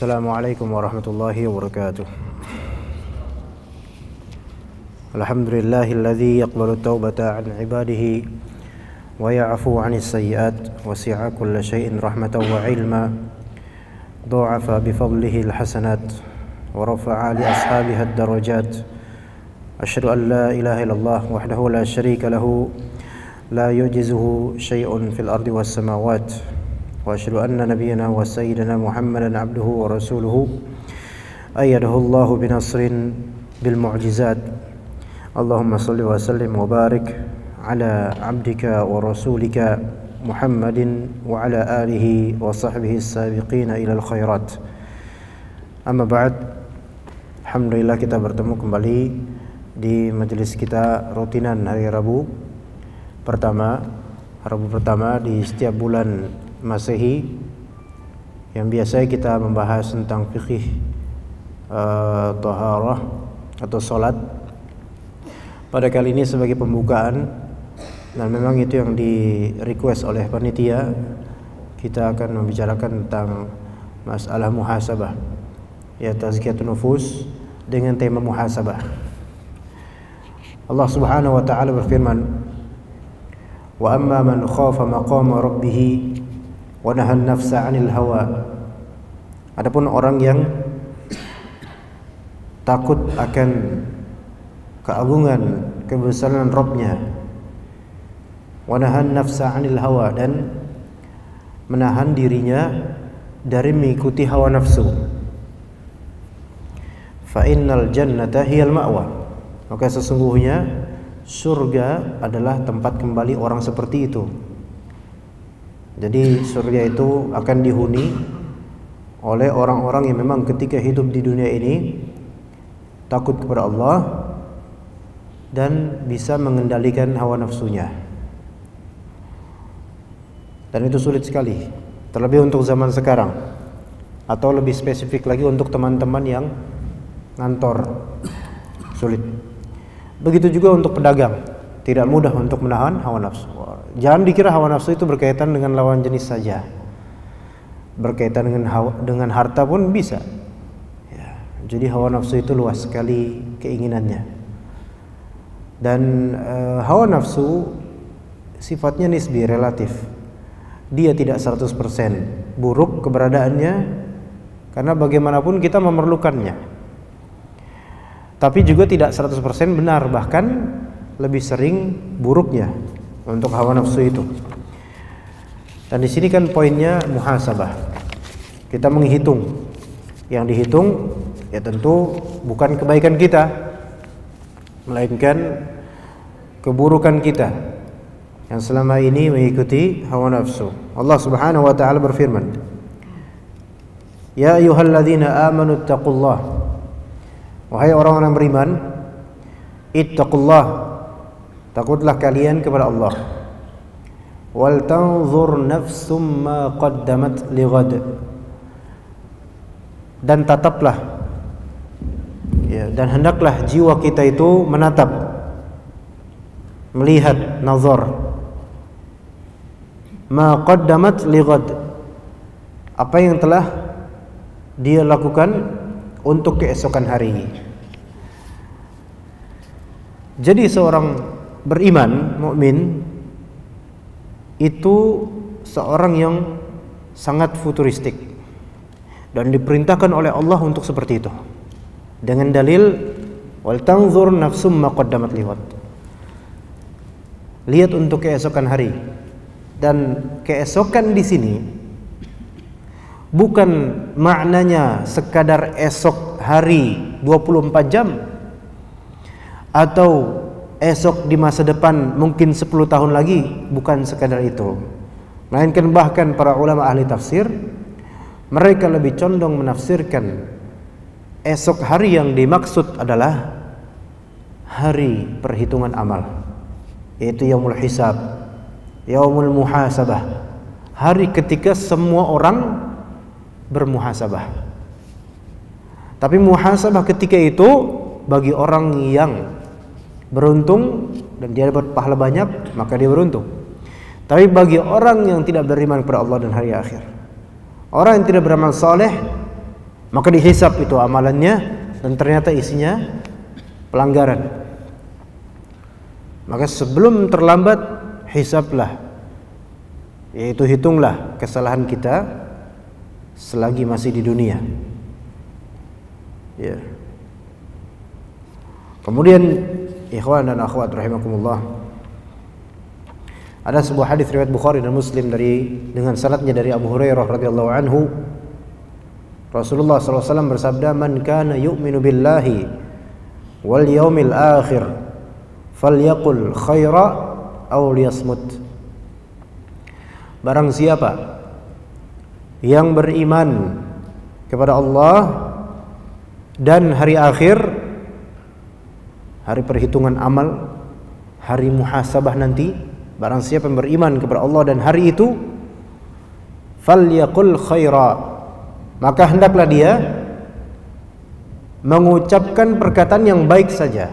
Assalamualaikum warahmatullahi wabarakatuh. Alhamdulillahilladzi yaqbalu taubata an ibadihi wa ya'fu 'anis sayyi'at wa si'a kulla syai'in rahmatan wa 'ilma du'afa bi fadlihi al-hasanat wa rafa'a li ashabiha ad-darajat. Asyhadu an la ilaha illallah wahdahu la syarika lahu la yu'jizuhu syai'un fil ardi was samawati. Wa asyhadu anna nabiyyana wa sayyidina Muhammadan abduhu wa rasuluhu ayyadahu Allahu binasrin bil mu'jizat. Allahumma salli wa sallim wa barik ala abdika wa rasulika Muhammadin wa ala alihi wa sahbihi as-sabiqina ila al-khairat. Amma ba'd. Alhamdulillah kita bertemu kembali di majelis kita rutinan hari Rabu pertama di setiap bulan Masehi, yang biasa kita membahas tentang fikih taharah atau salat. Pada kali ini sebagai pembukaan, dan memang itu yang di request oleh panitia, kita akan membicarakan tentang masalah muhasabah, ya, tazkiyatun nufus dengan tema muhasabah. Allah Subhanahu wa taala berfirman, "Wa amma man khafa maqama rabbih wa nahan nafsa 'anil hawa." Adapun orang yang takut akan keagungan kebesaran Rabb-nya, wa nahan nafsa 'anil hawa, dan menahan dirinya dari mengikuti hawa nafsu, fa innal jannata hiyal ma'wa, maka sesungguhnya surga adalah tempat kembali orang seperti itu. Jadi surga itu akan dihuni oleh orang-orang yang memang ketika hidup di dunia ini takut kepada Allah dan bisa mengendalikan hawa nafsunya. Dan itu sulit sekali, terlebih untuk zaman sekarang, atau lebih spesifik lagi untuk teman-teman yang ngantor, sulit. Begitu juga untuk pedagang, tidak mudah untuk menahan hawa nafsu. Jangan dikira hawa nafsu itu berkaitan dengan lawan jenis saja, berkaitan dengan harta pun bisa, ya. Jadi hawa nafsu itu luas sekali keinginannya. Dan hawa nafsu sifatnya nisbi, relatif. Dia tidak 100% buruk keberadaannya, karena bagaimanapun kita memerlukannya. Tapi juga tidak 100% benar, bahkan lebih sering buruknya untuk hawa nafsu itu. Dan di sini kan poinnya muhasabah. Kita menghitung. Yang dihitung ya tentu bukan kebaikan kita, melainkan keburukan kita yang selama ini mengikuti hawa nafsu. Allah Subhanahu wa taala berfirman, "Ya ayyuhalladzina amanu taqullah." Wahai orang-orang beriman, ittaqullah, takutlah kalian kepada Allah. Wal tanzur nafsum ma qaddamat lighad, dan tataplah, ya, dan hendaklah jiwa kita itu menatap, melihat, nazar, ma qaddamat lighad, apa yang telah dia lakukan untuk keesokan hari. Jadi seorang beriman, mukmin itu seorang yang sangat futuristik, dan diperintahkan oleh Allah untuk seperti itu dengan dalil wal tanzur nafsum ma qaddamat lighad. Lihat untuk keesokan hari. Dan keesokan di sini bukan maknanya sekadar esok hari 24 jam atau esok di masa depan mungkin 10 tahun lagi, bukan sekadar itu. Melainkan bahkan para ulama ahli tafsir, mereka lebih condong menafsirkan esok hari yang dimaksud adalah hari perhitungan amal, yaitu yaumul hisab, yaumul muhasabah, hari ketika semua orang bermuhasabah. Tapi muhasabah ketika itu bagi orang yang beruntung dan dia dapat pahala banyak, maka dia beruntung. Tapi bagi orang yang tidak beriman kepada Allah dan hari akhir, orang yang tidak beramal saleh, maka dihisab itu amalannya dan ternyata isinya pelanggaran. Maka sebelum terlambat hisablah, yaitu hitunglah kesalahan kita selagi masih di dunia. Ya. Kemudian ikhwan dan akhwat rahimakumullah, ada sebuah hadis riwayat Bukhari dan Muslim dengan sanadnya dari Abu Hurairah radhiyallahu anhu. Rasulullah SAW bersabda, "Man kana yu'minu billahi wal yaumil akhir falyaqul khaira aw liyasmut." Barang siapa yang beriman kepada Allah dan hari akhir, hari perhitungan amal, hari muhasabah nanti, barang siapa yang beriman kepada Allah dan hari itu, falyaqul khaira, maka hendaklah dia mengucapkan perkataan yang baik saja,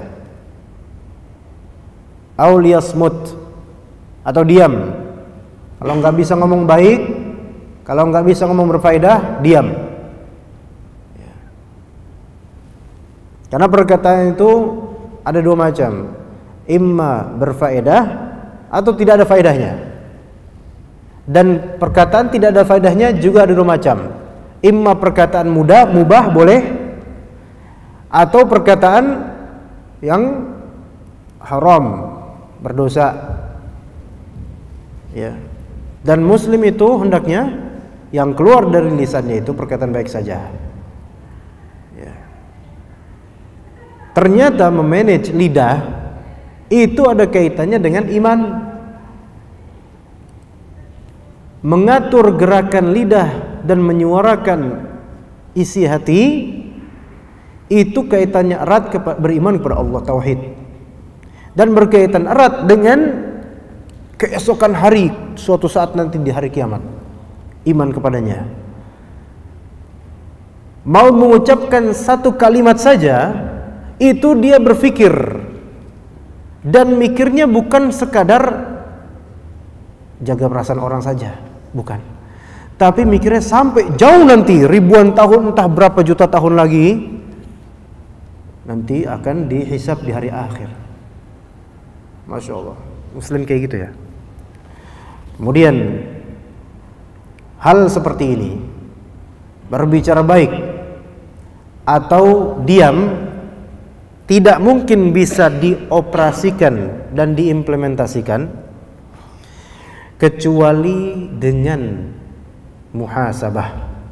aw liyasmut, atau diam. Kalau nggak bisa ngomong baik, kalau nggak bisa ngomong berfaedah, diam. Karena perkataan itu ada dua macam, imma berfaedah atau tidak ada faedahnya. Dan perkataan tidak ada faedahnya juga ada dua macam, imma perkataan mubah boleh, atau perkataan yang haram, berdosa. Ya. Dan muslim itu hendaknya yang keluar dari lisannya itu perkataan baik saja. Ya. Ternyata memanage lidah itu ada kaitannya dengan iman. Mengatur gerakan lidah dan menyuarakan isi hati itu kaitannya erat beriman kepada Allah, tauhid, dan berkaitan erat dengan keesokan hari, suatu saat nanti di hari kiamat, iman kepadanya. Mau mengucapkan satu kalimat saja itu dia berpikir, dan mikirnya bukan sekadar jaga perasaan orang saja, bukan, tapi mikirnya sampai jauh nanti, ribuan tahun, entah berapa juta tahun lagi, nanti akan dihisab di hari akhir. Masya Allah, muslim kayak gitu ya. Kemudian hal seperti ini, berbicara baik atau diam, tidak mungkin bisa dioperasikan dan diimplementasikan kecuali dengan muhasabah,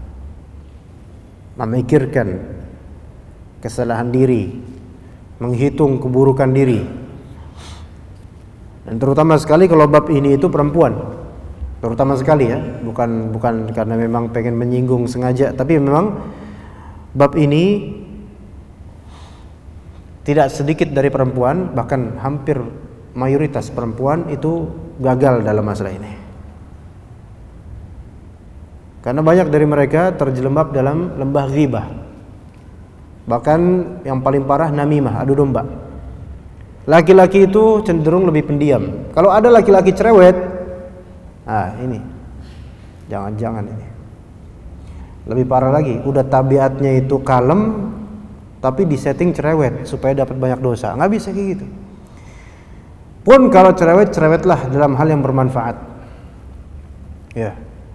memikirkan kesalahan diri, menghitung keburukan diri. Dan terutama sekali kalau bab ini itu perempuan, terutama sekali ya, bukan karena memang pengen menyinggung sengaja, tapi memang bab ini tidak sedikit dari perempuan, bahkan hampir mayoritas perempuan itu gagal dalam masalah ini. Karena banyak dari mereka terjelembab dalam lembah ghibah. Bahkan yang paling parah namimah, adu domba. Laki-laki itu cenderung lebih pendiam. Kalau ada laki-laki cerewet, ini jangan ini. Lebih parah lagi, udah tabiatnya itu kalem, tapi disetting cerewet supaya dapat banyak dosa. Nggak bisa kayak gitu. Pun kalau cerewet, cerewetlah dalam hal yang bermanfaat. Ya.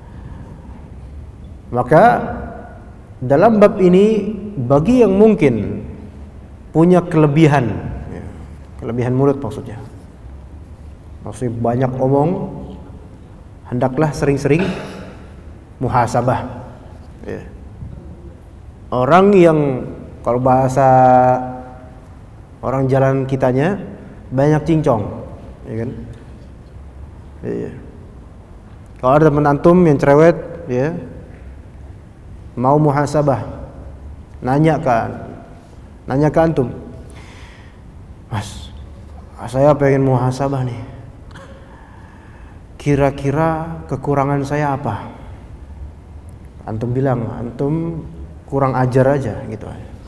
Maka dalam bab ini, bagi yang mungkin punya kelebihan mulut maksudnya banyak omong, hendaklah sering-sering muhasabah. Ya. Orang yang, kalau bahasa orang jalan kitanya, banyak cincong, ya kan? Ya. Kalau ada teman antum yang cerewet, ya, mau muhasabah, nanya ke antum, Mas, saya pengen muhasabah nih, kira-kira kekurangan saya apa? Antum bilang, antum kurang ajar aja gitu.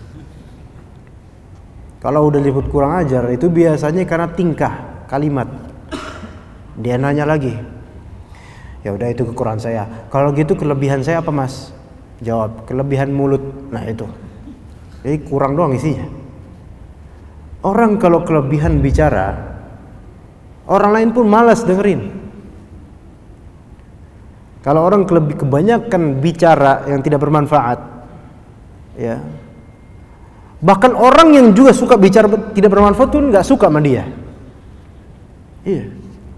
Kalau udah disebut kurang ajar, itu biasanya karena tingkah, kalimat. Dia nanya lagi, ya udah itu kekurangan saya. Kalau gitu kelebihan saya apa mas? Jawab, kelebihan mulut. Nah itu. Jadi kurang doang isinya. Orang kalau kelebihan bicara, orang lain pun malas dengerin. Kalau orang kebanyakan bicara yang tidak bermanfaat, ya. Bahkan orang yang juga suka bicara tidak bermanfaat pun nggak suka sama dia. Iya.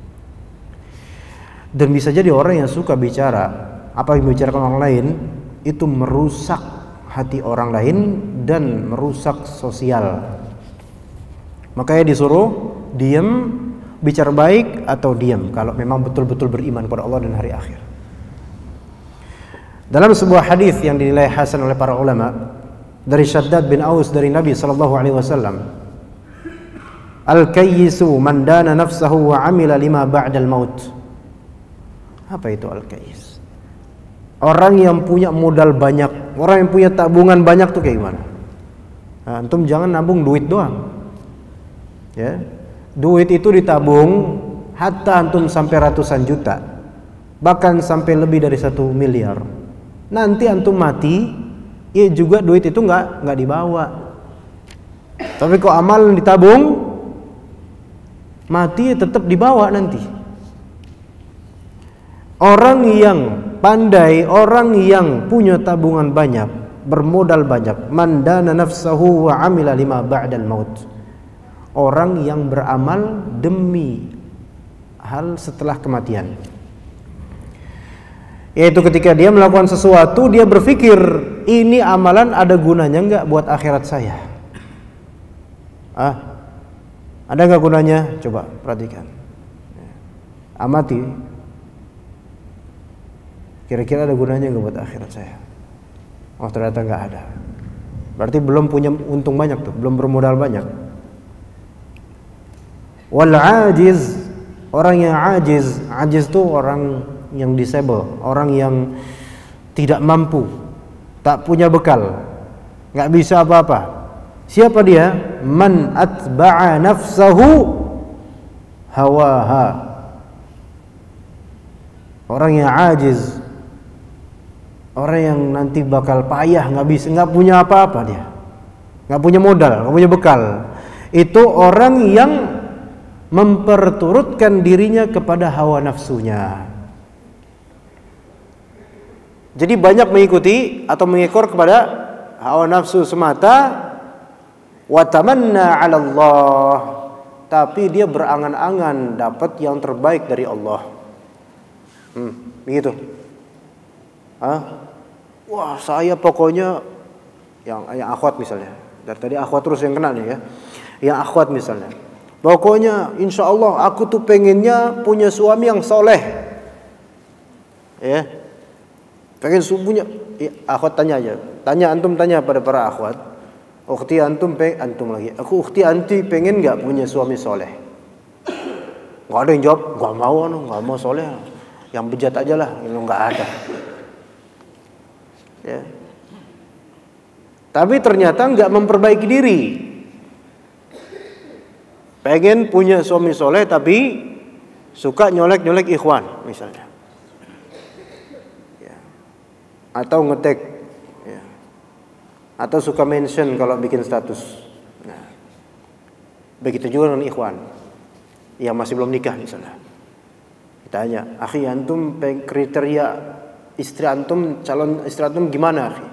Dan bisa jadi orang yang suka bicara, apa yang membicarakan orang lain, itu merusak hati orang lain dan merusak sosial. Makanya disuruh diam, bicara baik atau diam kalau memang betul-betul beriman kepada Allah dan hari akhir. Dalam sebuah hadis yang dinilai hasan oleh para ulama dari Shaddad bin Aus dari Nabi sallallahu alaihi wasallam, al-kayyisu man dana nafsahu wa amila lima ba'dal maut. Apa itu al-kayyis? Orang yang punya modal banyak, orang yang punya tabungan banyak tuh kayak gimana? Nah, antum jangan nabung duit doang. Ya, duit itu ditabung hatta antum sampai ratusan juta, bahkan sampai lebih dari 1 miliar. Nanti antum mati, ya juga duit itu nggak dibawa. Tapi kok amal ditabung, mati tetap dibawa nanti. Orang yang pandai, orang yang punya tabungan banyak, bermodal banyak, man dana nafsahu wa amila lima ba'dal maut. Orang yang beramal demi hal setelah kematian. Yaitu ketika dia melakukan sesuatu, dia berpikir, ini amalan ada gunanya enggak buat akhirat saya? Ada enggak gunanya? Coba perhatikan. Amati. Kira-kira ada gunanya enggak buat akhirat saya? Oh, ternyata enggak ada. Berarti belum punya untung banyak tuh, belum bermodal banyak. Wal ajiz, orang yang ajiz itu orang yang disable, orang yang tidak mampu, tak punya bekal, nggak bisa apa-apa. Siapa dia? Man atba'a nafsahu hawaha. Orang yang ajiz, orang yang nanti bakal payah, nggak bisa, nggak punya apa-apa dia, nggak punya modal, nggak punya bekal. Itu orang yang memperturutkan dirinya kepada hawa nafsunya. Jadi banyak mengikuti atau mengekor kepada hawa nafsu semata, wa tamanna 'ala Allah, tapi dia berangan-angan dapat yang terbaik dari Allah. Begitu. Wah, saya pokoknya yang akhwat misalnya. Dari tadi akhwat terus yang kena nih ya. Yang akhwat misalnya. Pokoknya insya Allah aku tuh pengennya punya suami yang soleh, ya. Pengen punya. Ya, akhwat tanya aja, antum tanya pada para akhwat. Ukhti antum lagi. Ukhti anti pengen nggak punya suami soleh? Nggak ada yang jawab. Nggak mau soleh. Yang bejat aja lah. Itu nggak ada. Ya. Tapi ternyata nggak memperbaiki diri. Pengen punya suami soleh tapi suka nyolek ikhwan misalnya, ya. Atau ngetek, ya. Atau suka mention kalau bikin status. Nah, begitu juga dengan ikhwan yang masih belum nikah misalnya. Ditanya, akhi antum kriteria istri antum, calon istri antum gimana akhi?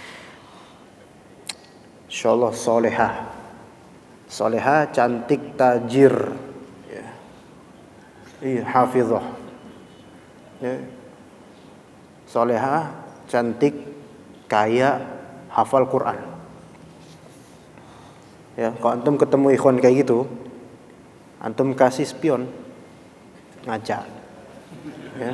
Insyaallah solehah, cantik, tajir, ya. Iya, hafizah, ya. Solehah, cantik, kaya, hafal Quran. Ya, kalau antum ketemu ikhwan kayak gitu, antum kasih spion, ngaca, ya.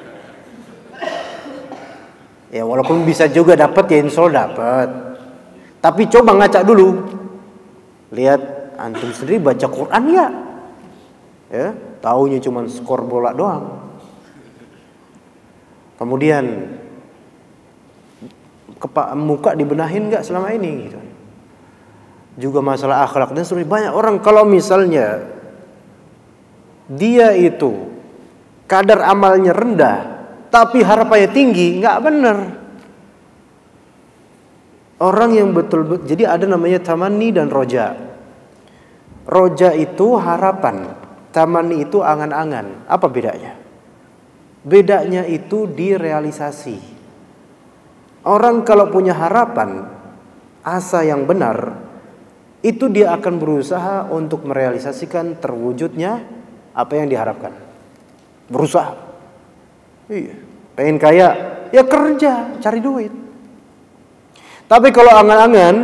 Ya walaupun bisa juga dapat, ya insya Allah dapat. Tapi coba ngaca dulu. Lihat antum sendiri baca Quran ya? Ya, taunya cuma skor bola doang. Kemudian muka dibenahin nggak selama ini? Gitu. Juga masalah akhlak dan seterusnya. Banyak orang kalau misalnya dia itu kadar amalnya rendah, tapi harapannya tinggi, nggak benar. Orang yang betul-betul, jadi ada namanya tamanni dan roja. Roja itu harapan, tamanni itu angan-angan. Apa bedanya? Bedanya itu di realisasi. Orang kalau punya harapan, asa yang benar, itu dia akan berusaha untuk merealisasikan terwujudnya apa yang diharapkan. Berusaha. Iya. Pengen kaya, ya kerja, cari duit. Tapi kalau angan-angan,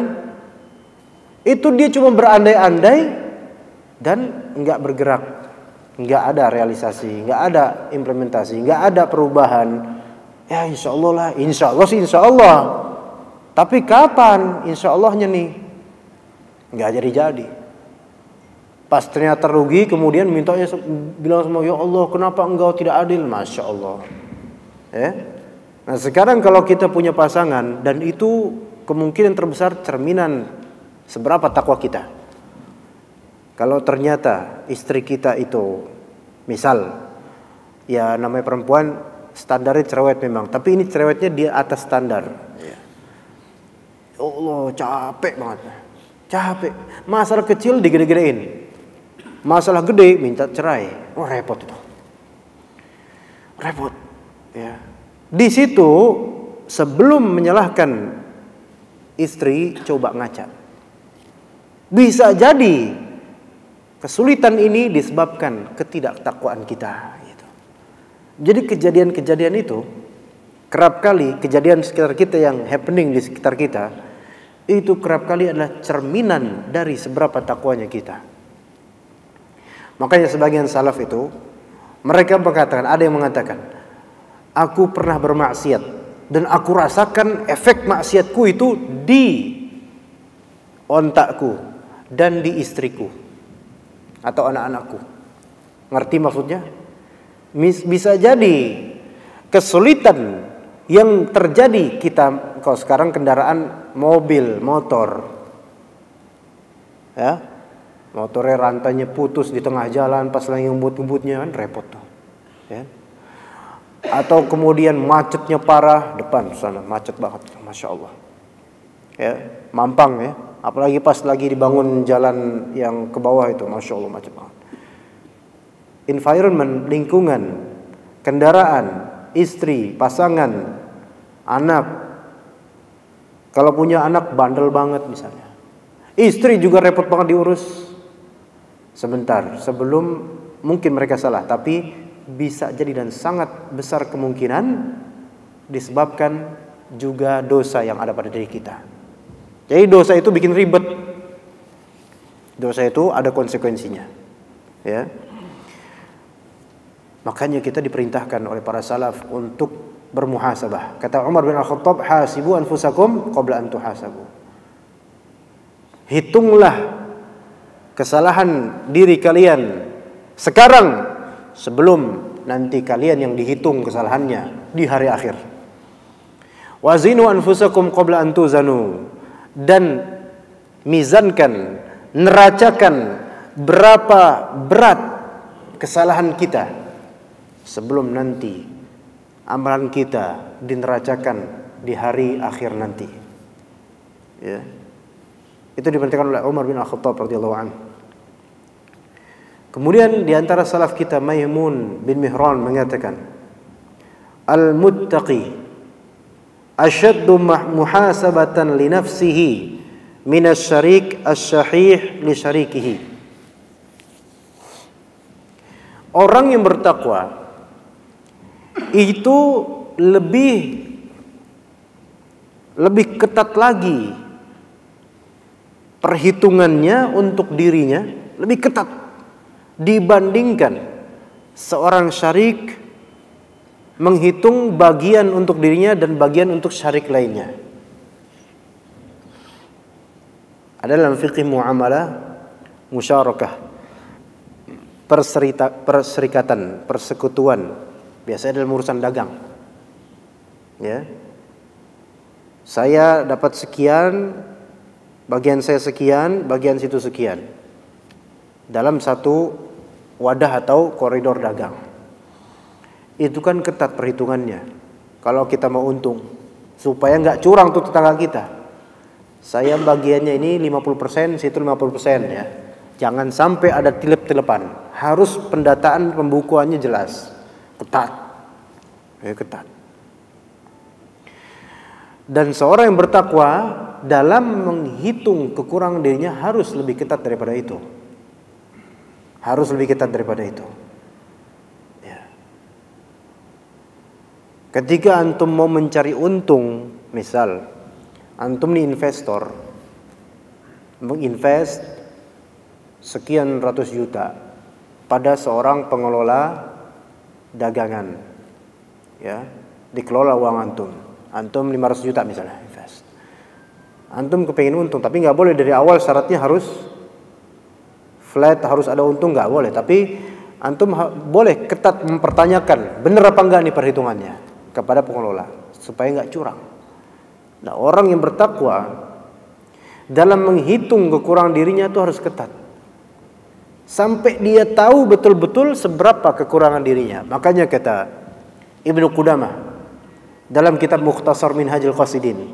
itu dia cuma berandai-andai dan nggak bergerak, nggak ada realisasi, nggak ada implementasi, nggak ada perubahan. Ya insya Allah lah, insya Allah sih insya Allah. Tapi kapan insya Allahnya nih? Nggak jadi-jadi. Pas ternyata rugi, kemudian mintanya bilang sama ya Allah, kenapa engkau tidak adil? Masya Allah. Nah sekarang kalau kita punya pasangan, dan itu kemungkinan terbesar cerminan seberapa takwa kita. Kalau ternyata istri kita itu, misal, ya namanya perempuan standarnya cerewet memang, tapi ini cerewetnya dia atas standar. Ya Allah, capek banget. Capek. Masalah kecil digede-gedein. Masalah gede minta cerai. Oh repot itu. Repot. Ya. Di situ sebelum menyalahkan istri, coba ngaca. Bisa jadi kesulitan ini disebabkan ketidaktakwaan kita. Gitu. Jadi kejadian-kejadian itu kerap kali kejadian sekitar kita yang happening di sekitar kita itu kerap kali adalah cerminan dari seberapa takwanya kita. Makanya sebagian salaf itu mereka mengatakan, ada yang mengatakan, aku pernah bermaksiat dan aku rasakan efek maksiatku itu di ontakku dan di istriku atau anak-anakku. Ngerti maksudnya? Bisa jadi kesulitan yang terjadi kita, kalau sekarang kendaraan mobil, motor, ya, motornya rantainya putus di tengah jalan pas lagi ngebut-ngebutnya kan repot tuh, ya. Atau kemudian macetnya parah depan sana, macet banget, masya Allah, ya, mampang ya, apalagi pas lagi dibangun jalan yang ke bawah itu, masya Allah macet banget. Environment, lingkungan, kendaraan, istri, pasangan, anak. Kalau punya anak bandel banget misalnya. Istri juga repot banget diurus. Sebentar, sebelum mungkin mereka salah, tapi bisa jadi dan sangat besar kemungkinan disebabkan juga dosa yang ada pada diri kita. Jadi dosa itu bikin ribet. Dosa itu ada konsekuensinya. Ya. Makanya kita diperintahkan oleh para salaf untuk bermuhasabah. Kata Umar bin Al-Khattab, hasibu anfusakum qabla an tuhasabu. Hitunglah kesalahan diri kalian sekarang sebelum nanti kalian yang dihitung kesalahannya di hari akhir. Wazinu anfusakum qabla an tuzanu. Dan mizankan, neracakan berapa berat kesalahan kita sebelum nanti amalan kita dineracakan di hari akhir nanti. Ya. Itu diperintahkan oleh Umar bin Al-Khattab radhiyallahu anhu. Kemudian di antara salaf kita Maimun bin Mihran mengatakan, al-muttaqi asyaddu muhasabatan li nafsihi min asy-syarik asy-syahih li syarikihi. Orang yang bertakwa itu lebih ketat lagi perhitungannya untuk dirinya, lebih ketat dibandingkan seorang syarik menghitung bagian untuk dirinya dan bagian untuk syarik lainnya. Ada dalam fikih muamalah musyarakah, perserikatan, persekutuan, biasanya dalam urusan dagang. Ya. Saya dapat sekian, bagian saya sekian, bagian situ sekian. Dalam satu wadah atau koridor dagang. Itu kan ketat perhitungannya. Kalau kita mau untung, supaya nggak curang tuh tetangga kita. Saya bagiannya ini 50%, situ 50% ya. Jangan sampai ada tilep-tilepan. Harus pendataan pembukuannya jelas, ketat. Ya, ketat. Dan seorang yang bertakwa dalam menghitung kekurangan dirinya harus lebih ketat daripada itu. Harus lebih ketat daripada itu. Ya. Ketika antum mau mencari untung, misal antum nih investor, menginvest sekian ratus juta pada seorang pengelola dagangan, ya, dikelola uang antum 500 juta misalnya invest. Antum kepengin untung, tapi nggak boleh dari awal syaratnya harus flat, harus ada untung, nggak boleh. Tapi antum boleh ketat mempertanyakan benar apa enggak nih perhitungannya kepada pengelola supaya nggak curang. Nah, orang yang bertakwa dalam menghitung kekurangan dirinya itu harus ketat sampai dia tahu betul-betul seberapa kekurangan dirinya. Makanya kata Ibnu Qudamah dalam kitab Mukhtasar Minhajul Qasidin,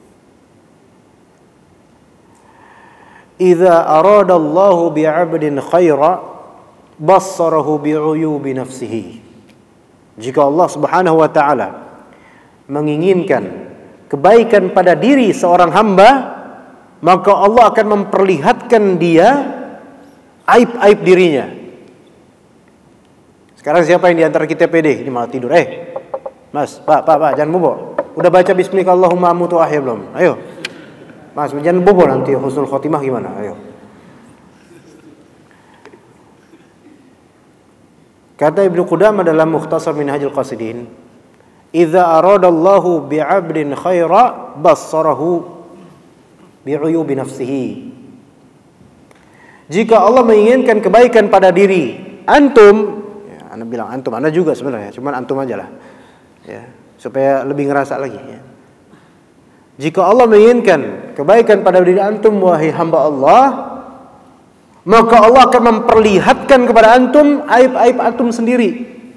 "Idza arada Allahu bi'abdin khaira bassarahu bi'uyubi nafsihi." Jika Allah Subhanahu wa taala menginginkan kebaikan pada diri seorang hamba, maka Allah akan memperlihatkan dia aib-aib dirinya. Sekarang siapa yang di antara kita pede? Ini malah tidur. Mas, Pak, jangan bobo. Udah baca bismika Allahumma amutu ahya belum? Ayo. Mas, jangan bobo nanti husnul khotimah gimana? Ayo. Kata Ibnu Qudamah dalam Mukhtasar Minhajul Qasidin, "Idza aradallahu bi'abdin khaira bassarahu bi'uyubi nafsihi." Jika Allah menginginkan kebaikan pada diri antum, ya, Anda bilang antum, Anda juga sebenarnya, cuman antum aja lah. Ya, supaya lebih ngerasa lagi ya. Jika Allah menginginkan kebaikan pada diri antum wahai hamba Allah, maka Allah akan memperlihatkan kepada antum aib-aib antum sendiri.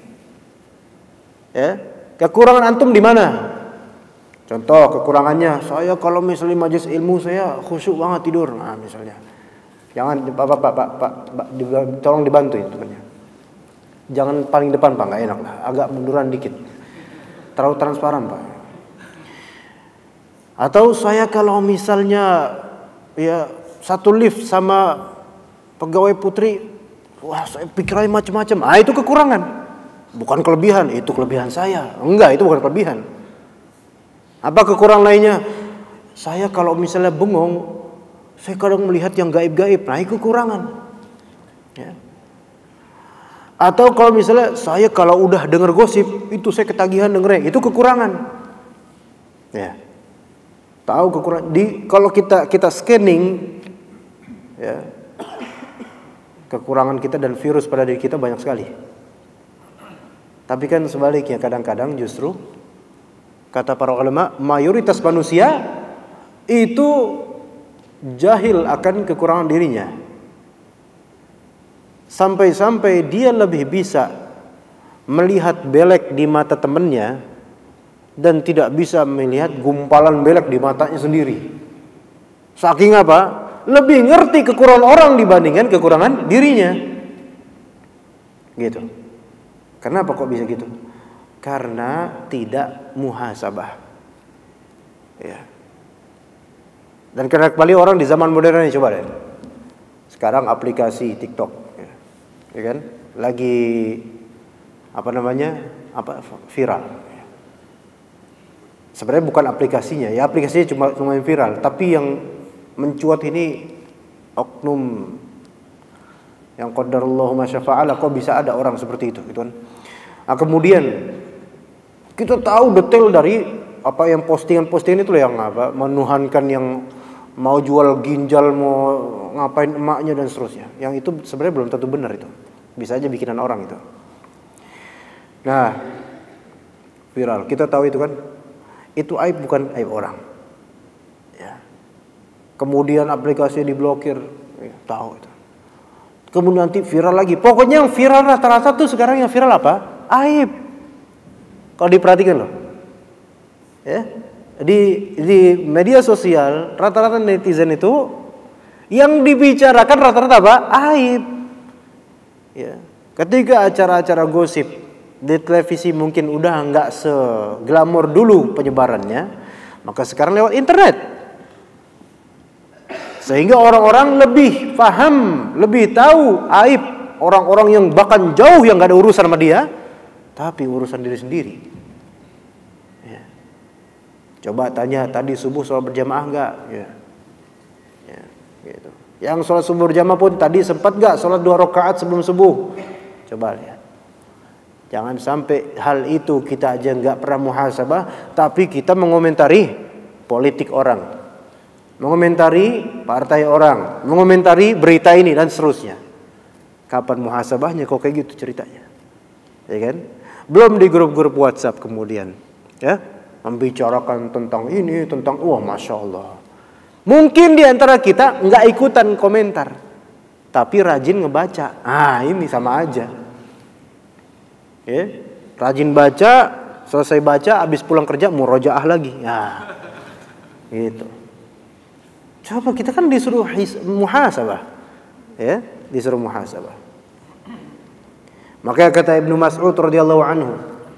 Ya, kekurangan antum di mana? Contoh kekurangannya, saya kalau misalnya majelis ilmu saya khusyuk banget tidur. Nah, misalnya. Jangan Pak, tolong dibantu ya temannya. Jangan paling depan Pak, enggak enak lah. Agak munduran dikit. Terlalu transparan Pak. Atau saya kalau misalnya ya satu lift sama pegawai putri, wah saya pikirannya macam-macam. Ah, itu kekurangan. Bukan kelebihan, itu kelebihan saya. Enggak, itu bukan kelebihan. Apa kekurangan lainnya? Saya kalau misalnya bengong, saya kadang melihat yang gaib-gaib. Nah, itu kekurangan. Ya. Atau kalau misalnya saya kalau udah dengar gosip, itu saya ketagihan dengernya. Itu kekurangan. Ya. Tahu kekurangan. Kalau kita scanning, ya, kekurangan kita dan virus pada diri kita banyak sekali. Tapi kan sebaliknya kadang-kadang justru kata para ulama, mayoritas manusia itu jahil akan kekurangan dirinya. Sampai-sampai dia lebih bisa melihat belek di mata temannya dan tidak bisa melihat gumpalan belek di matanya sendiri. Saking apa? Lebih ngerti kekurangan orang dibandingkan kekurangan dirinya. Gitu. Kenapa kok bisa gitu? Karena tidak muhasabah. Ya. Dan karena kembali orang di zaman modern ini, coba deh. Sekarang aplikasi TikTok, ya kan? Lagi viral. Sebenarnya bukan aplikasinya, ya aplikasinya cuma viral, tapi yang mencuat ini oknum yang qadarullahu ma syafa'ala. Kok bisa ada orang seperti itu, gitu kan? Nah, kemudian kita tahu detail dari apa yang postingan-postingan itu yang menuhankan, yang mau jual ginjal, mau ngapain emaknya dan seterusnya. Yang itu sebenarnya belum tentu benar itu. Bisa aja bikinan orang itu. Nah, viral. Kita tahu itu kan. Itu aib, bukan aib orang. Ya. Kemudian aplikasinya diblokir. Ya, tahu itu. Kemudian nanti viral lagi. Pokoknya yang viral rata-rata tuh sekarang yang viral apa? Aib. Kalau diperhatikan loh. Ya. Di media sosial rata-rata netizen itu yang dibicarakan rata-rata apa? Aib. Ya. Ketika acara-acara gosip di televisi mungkin udah nggak seglamor dulu penyebarannya, maka sekarang lewat internet. Sehingga orang-orang lebih paham, lebih tahu aib orang-orang yang bahkan jauh yang nggak ada urusan sama dia, tapi urusan diri sendiri. Ya. Coba tanya tadi subuh sholat berjamaah nggak? Ya. Ya, gitu. Yang sholat subuh berjamaah pun tadi sempat nggak sholat 2 rakaat sebelum subuh? Coba lihat. Jangan sampai hal itu kita aja nggak pernah muhasabah, tapi kita mengomentari politik orang, mengomentari partai orang, mengomentari berita ini dan seterusnya. Kapan muhasabahnya kok kayak gitu ceritanya? Ya kan? Belum di grup-grup WhatsApp kemudian, ya, membicarakan tentang ini, tentang masya Allah. Mungkin di antara kita nggak ikutan komentar, tapi rajin ngebaca. Ini sama aja. Ya, rajin baca, selesai baca, habis pulang kerja murojaah lagi. Ya, gitu. Coba kita kan disuruh muhasabah, ya, disuruh muhasabah. Maka kata Ibnu Mas'ud radhiyallahu anhu,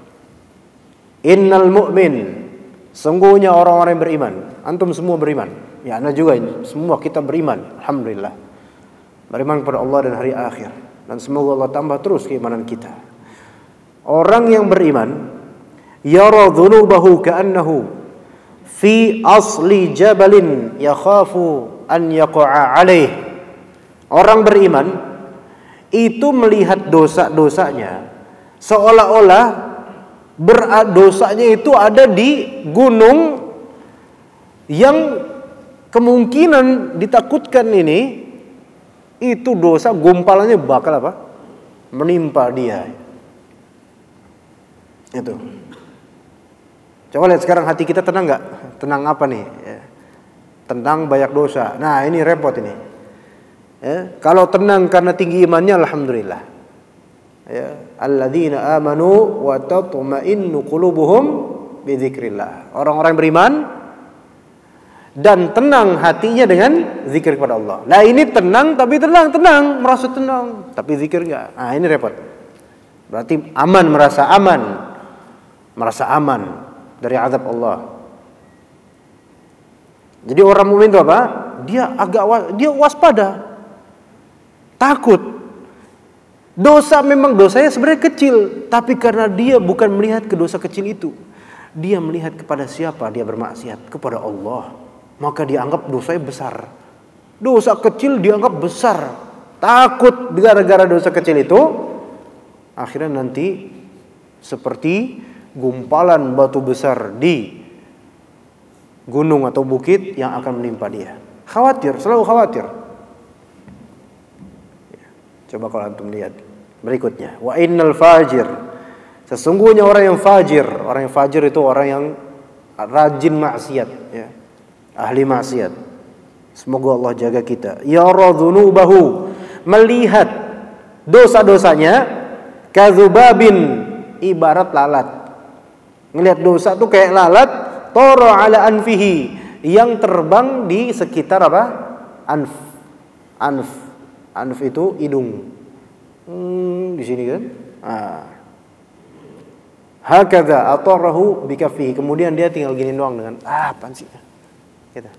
innal mu'min, sungguhnya orang-orang yang beriman. Antum semua beriman. Ya, ana juga ini. Semua kita beriman, alhamdulillah. Beriman kepada Allah dan hari akhir, dan semoga Allah tambah terus keimanan kita. Orang yang beriman yara dhunubahu ka'annahu fi asli jabalin yakhafu an yaqa'a alaih. Orang beriman itu melihat dosa-dosanya seolah-olah dosanya itu ada di gunung yang kemungkinan ditakutkan ini itu dosa gumpalannya bakal apa? Menimpa dia. Itu. Coba lihat sekarang hati kita tenang nggak? Tenang apa nih? Ya. Tenang banyak dosa. Nah ini repot ini. Ya. Kalau tenang karena tinggi imannya, alhamdulillah. Ya. Alladzina amanu wa tatma'innu qulubuhum bi dzikrillah. Orang-orang beriman dan tenang hatinya dengan zikir kepada Allah. Nah ini tenang tapi tenang, merasa tenang tapi zikir enggak. Nah ini repot. Berarti aman, merasa aman dari azab Allah. Jadi orang mukmin itu apa? Dia waspada, takut. Memang dosanya sebenarnya kecil, tapi karena dia bukan melihat ke dosa kecil itu, dia melihat kepada siapa dia bermaksiat, kepada Allah, maka dia anggap dosanya besar. Dosa kecil dianggap besar, takut gara-gara dosa kecil itu, akhirnya nanti seperti gumpalan batu besar di gunung atau bukit yang akan menimpa dia. Khawatir, selalu khawatir. Coba kalau antum lihat berikutnya. Wa innal fajir, sesungguhnya orang yang fajir. Orang yang fajir itu orang yang rajin maksiat, ya. Ahli maksiat. Semoga Allah jaga kita. Yara dzunubahu, melihat dosa-dosanya kadzubabin, ibarat lalat. Ngelihat dosa tuh kayak lalat, tara ala anfihi, yang terbang di sekitar apa? Anf itu hidung. Di sini kan? Hakadha atarahu bikaffihi, kemudian dia tinggal gini doang dengan apaan sih? Gitu.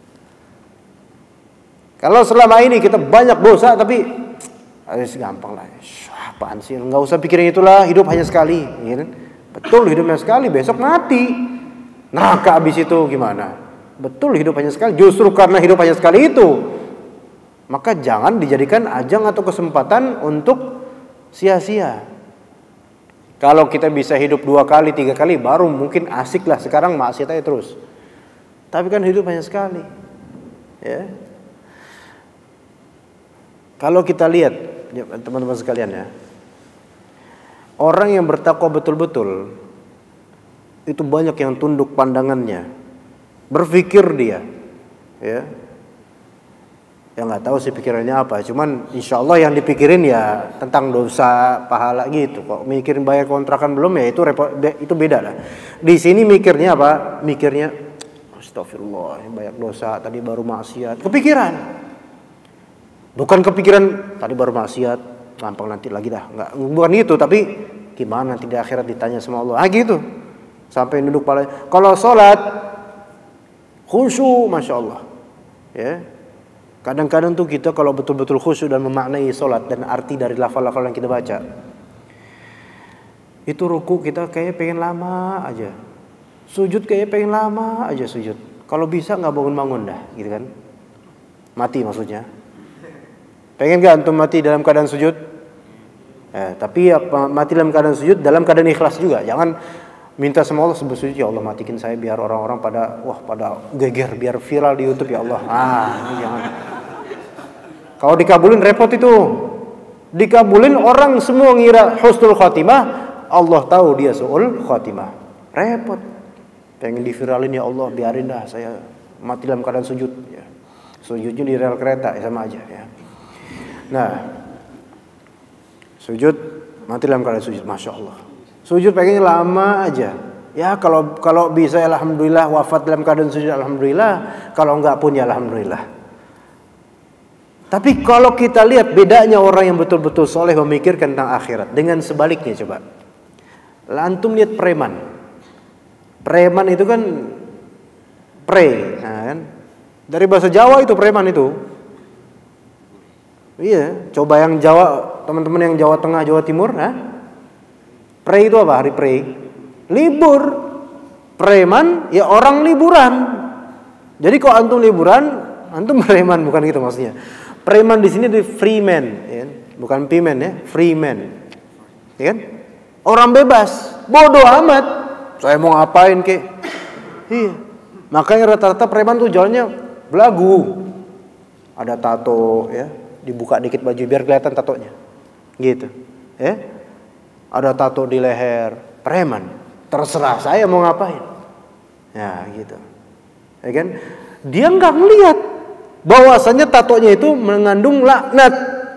Kalau selama ini kita banyak dosa tapi gampang lah. Apaan sih? Enggak usah pikirin itulah, hidup hanya sekali, gitu kan? Betul, hidupnya sekali, besok mati. Neraka habis itu gimana? Betul, hidup hanya sekali. Justru karena hidup hanya sekali itu, maka jangan dijadikan ajang atau kesempatan untuk sia-sia. Kalau kita bisa hidup 2 kali, 3 kali, baru mungkin asik lah. Sekarang maksiat aja terus. Tapi kan hidup hanya sekali. Ya. Kalau kita lihat, teman-teman sekalian ya, orang yang bertakwa betul-betul itu banyak yang tunduk pandangannya, berpikir dia, ya nggak tahu sih pikirannya apa, cuman insya Allah yang dipikirin ya tentang dosa, pahala gitu. Kok mikirin bayar kontrakan belum, ya itu repot, itu beda lah. Di sini mikirnya apa? Mikirnya Astagfirullah, banyak dosa, tadi baru maksiat. Kepikiran. Bukan kepikiran tadi baru maksiat, gampang nanti lagi dah. Enggak, bukan itu, tapi gimana nanti di akhirat ditanya sama Allah. Gitu. Sampai duduk pala. Kalau sholat khusyuk, Masya Allah. Ya. Kadang-kadang tuh kita kalau betul-betul khusyuk dan memaknai sholat dan arti dari lafal-lafal yang kita baca, itu ruku kita kayak pengen lama aja, sujud kayak pengen lama aja sujud. Kalau bisa nggak bangun-bangun dah, gitu kan? Mati maksudnya. Pengen gak antum mati dalam keadaan sujud? Tapi ya, mati dalam keadaan sujud dalam keadaan ikhlas juga. Jangan minta sama Allah sebelum sujud, ya Allah matikin saya biar orang-orang pada geger, biar viral di YouTube ya Allah. Jangan. Kalau dikabulin repot itu. Dikabulin orang semua ngira husnul khatimah, Allah tahu dia su'ul khatimah. Repot. Pengen diviralin, ya Allah biarin dah saya mati dalam keadaan sujud. Ya. Sujudnya di rel kereta ya sama aja ya. Nah, sujud mati dalam keadaan sujud, Masya Allah. Sujud pengennya lama aja. Ya kalau bisa alhamdulillah, wafat dalam keadaan sujud alhamdulillah, kalau enggak pun ya alhamdulillah. Tapi kalau kita lihat bedanya orang yang betul-betul soleh memikirkan tentang akhirat dengan sebaliknya, coba. Antum lihat preman. Preman itu kan kan? Dari bahasa Jawa itu preman itu. Iya, coba yang Jawa, teman-teman yang Jawa Tengah, Jawa Timur, Pre itu apa? Hari pre. Libur. Preman ya orang liburan. Jadi kalau antum liburan, antum preman, bukan gitu maksudnya. Preman di sini itu free man, ya. Bukan pimen ya, free man. Ya kan? Orang bebas, bodoh amat. Saya mau ngapain kek? Iya. Makanya rata-rata preman tuh jalannya belagu. Ada tato ya, dibuka dikit baju biar kelihatan tatonya. Gitu. Ya. Ada tato di leher, preman. Terserah saya mau ngapain. Ya, gitu. Ya kan? Dia enggak melihat bahwasanya tatonya itu mengandung laknat.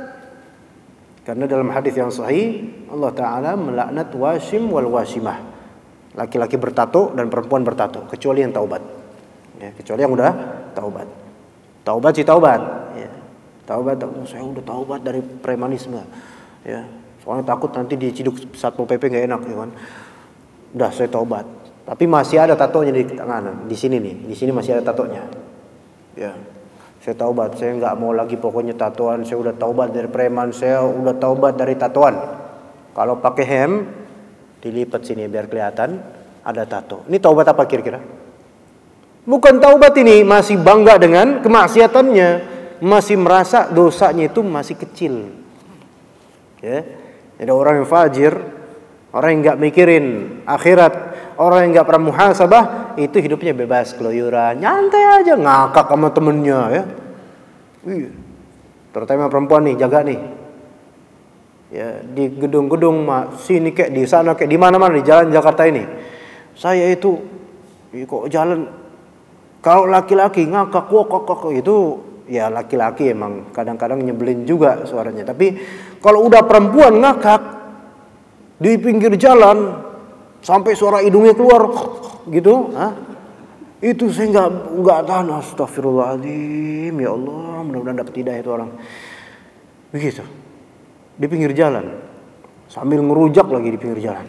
Karena dalam hadis yang sahih Allah Ta'ala melaknat wasim wal wasimah. Laki-laki bertato dan perempuan bertato, kecuali yang taubat. Ya, kecuali yang udah taubat. Taubat sih taubat. Ya. Taubat, saya udah taubat dari premanisme. Ya. Soalnya takut nanti diciduk Satpol PP nggak enak, ya kan. Udah saya taubat. Tapi masih ada tatonya di tangan, di sini nih. Di sini masih ada tatonya. Ya. Saya taubat, saya nggak mau lagi pokoknya tatoan. Saya udah taubat dari preman, saya udah taubat dari tatoan. Kalau pakai hem, dilipat sini biar kelihatan ada tato. Ini taubat apa kira-kira? Bukan taubat ini, masih bangga dengan kemaksiatannya, masih merasa dosanya itu masih kecil. Ya, ada orang yang fajir, orang yang nggak mikirin akhirat, orang yang nggak pernah muhasabah, itu hidupnya bebas keluyuran, nyantai aja, ngakak sama temennya ya. Terutama perempuan nih, jaga nih. Ya, di gedung-gedung sini kayak di sana kayak di mana-mana di jalan Jakarta ini. Saya itu kok jalan kalau laki-laki ngakak kok itu ya laki-laki emang kadang-kadang nyebelin juga suaranya. Tapi kalau udah perempuan ngakak di pinggir jalan sampai suara hidungnya keluar gitu, itu saya nggak tahan. Astagfirullahaladzim, ya Allah, mudah-mudahan dapat hidayah itu orang. Begitu. Di pinggir jalan sambil ngerujak lagi di pinggir jalan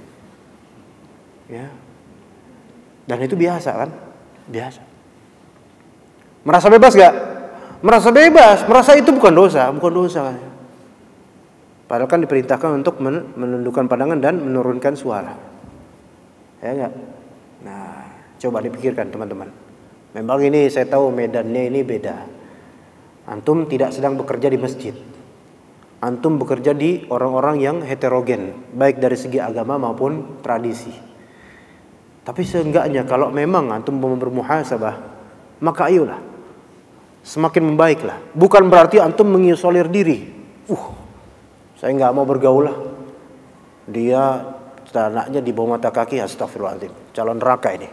ya, dan itu biasa kan, biasa. Merasa bebas gak? Merasa bebas, merasa itu bukan dosa kan. Padahal kan diperintahkan untuk menundukkan pandangan dan menurunkan suara, ya enggak? Nah, coba dipikirkan teman-teman. Memang ini saya tahu medannya ini beda. Antum tidak sedang bekerja di masjid. Antum bekerja di orang-orang yang heterogen, baik dari segi agama maupun tradisi. Tapi seenggaknya kalau memang antum mau bermuhasabah, maka ayolah, semakin membaiklah. Bukan berarti antum mengisolir diri. Saya nggak mau bergaul lah. Dia anaknya di bawah mata kaki, astagfirullahaladzim, calon neraka ini.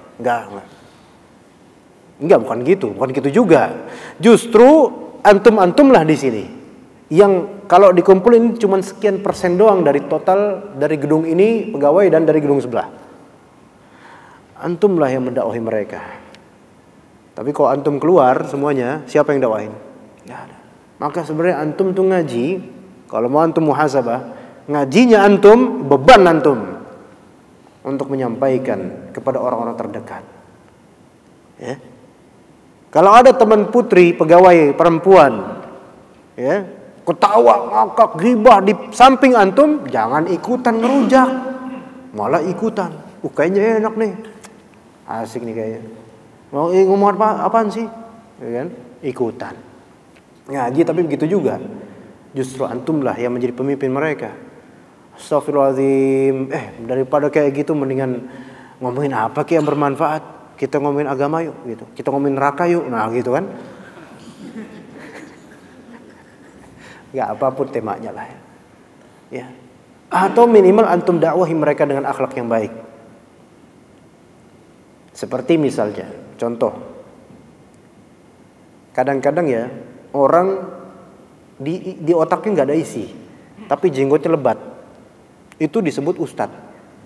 Enggak, bukan gitu juga. Justru antum lah di sini yang kalau dikumpulin cuma sekian persen doang dari total dari gedung ini pegawai dan dari gedung sebelah. Antumlah yang mendakwahi mereka. Tapi kalau antum keluar semuanya, siapa yang dakwahin? Nggak ada. Maka sebenarnya antum tuh ngaji, kalau mau antum muhasabah, ngajinya antum, beban antum untuk menyampaikan kepada orang-orang terdekat. Ya. Kalau ada teman putri pegawai perempuan, ya, ketawa, ngakak, ghibah di samping antum, jangan ikutan ngerujak, malah ikutan. Kayaknya enak nih, asik nih kayaknya. Mau ngomong apaan sih? Ya kan? Ikutan. Ngaji tapi begitu juga. Justru antumlah yang menjadi pemimpin mereka. Astagfirullahaladzim. Daripada kayak gitu mendingan ngomongin apa kayak yang bermanfaat. Kita ngomongin agama yuk gitu. Kita ngomongin neraka yuk. Nah gitu kan. Ya apapun temanya lah ya. Atau minimal antum dakwahi mereka dengan akhlak yang baik. Seperti misalnya, contoh. Kadang-kadang ya orang di otaknya nggak ada isi, tapi jenggotnya lebat. Itu disebut ustadz.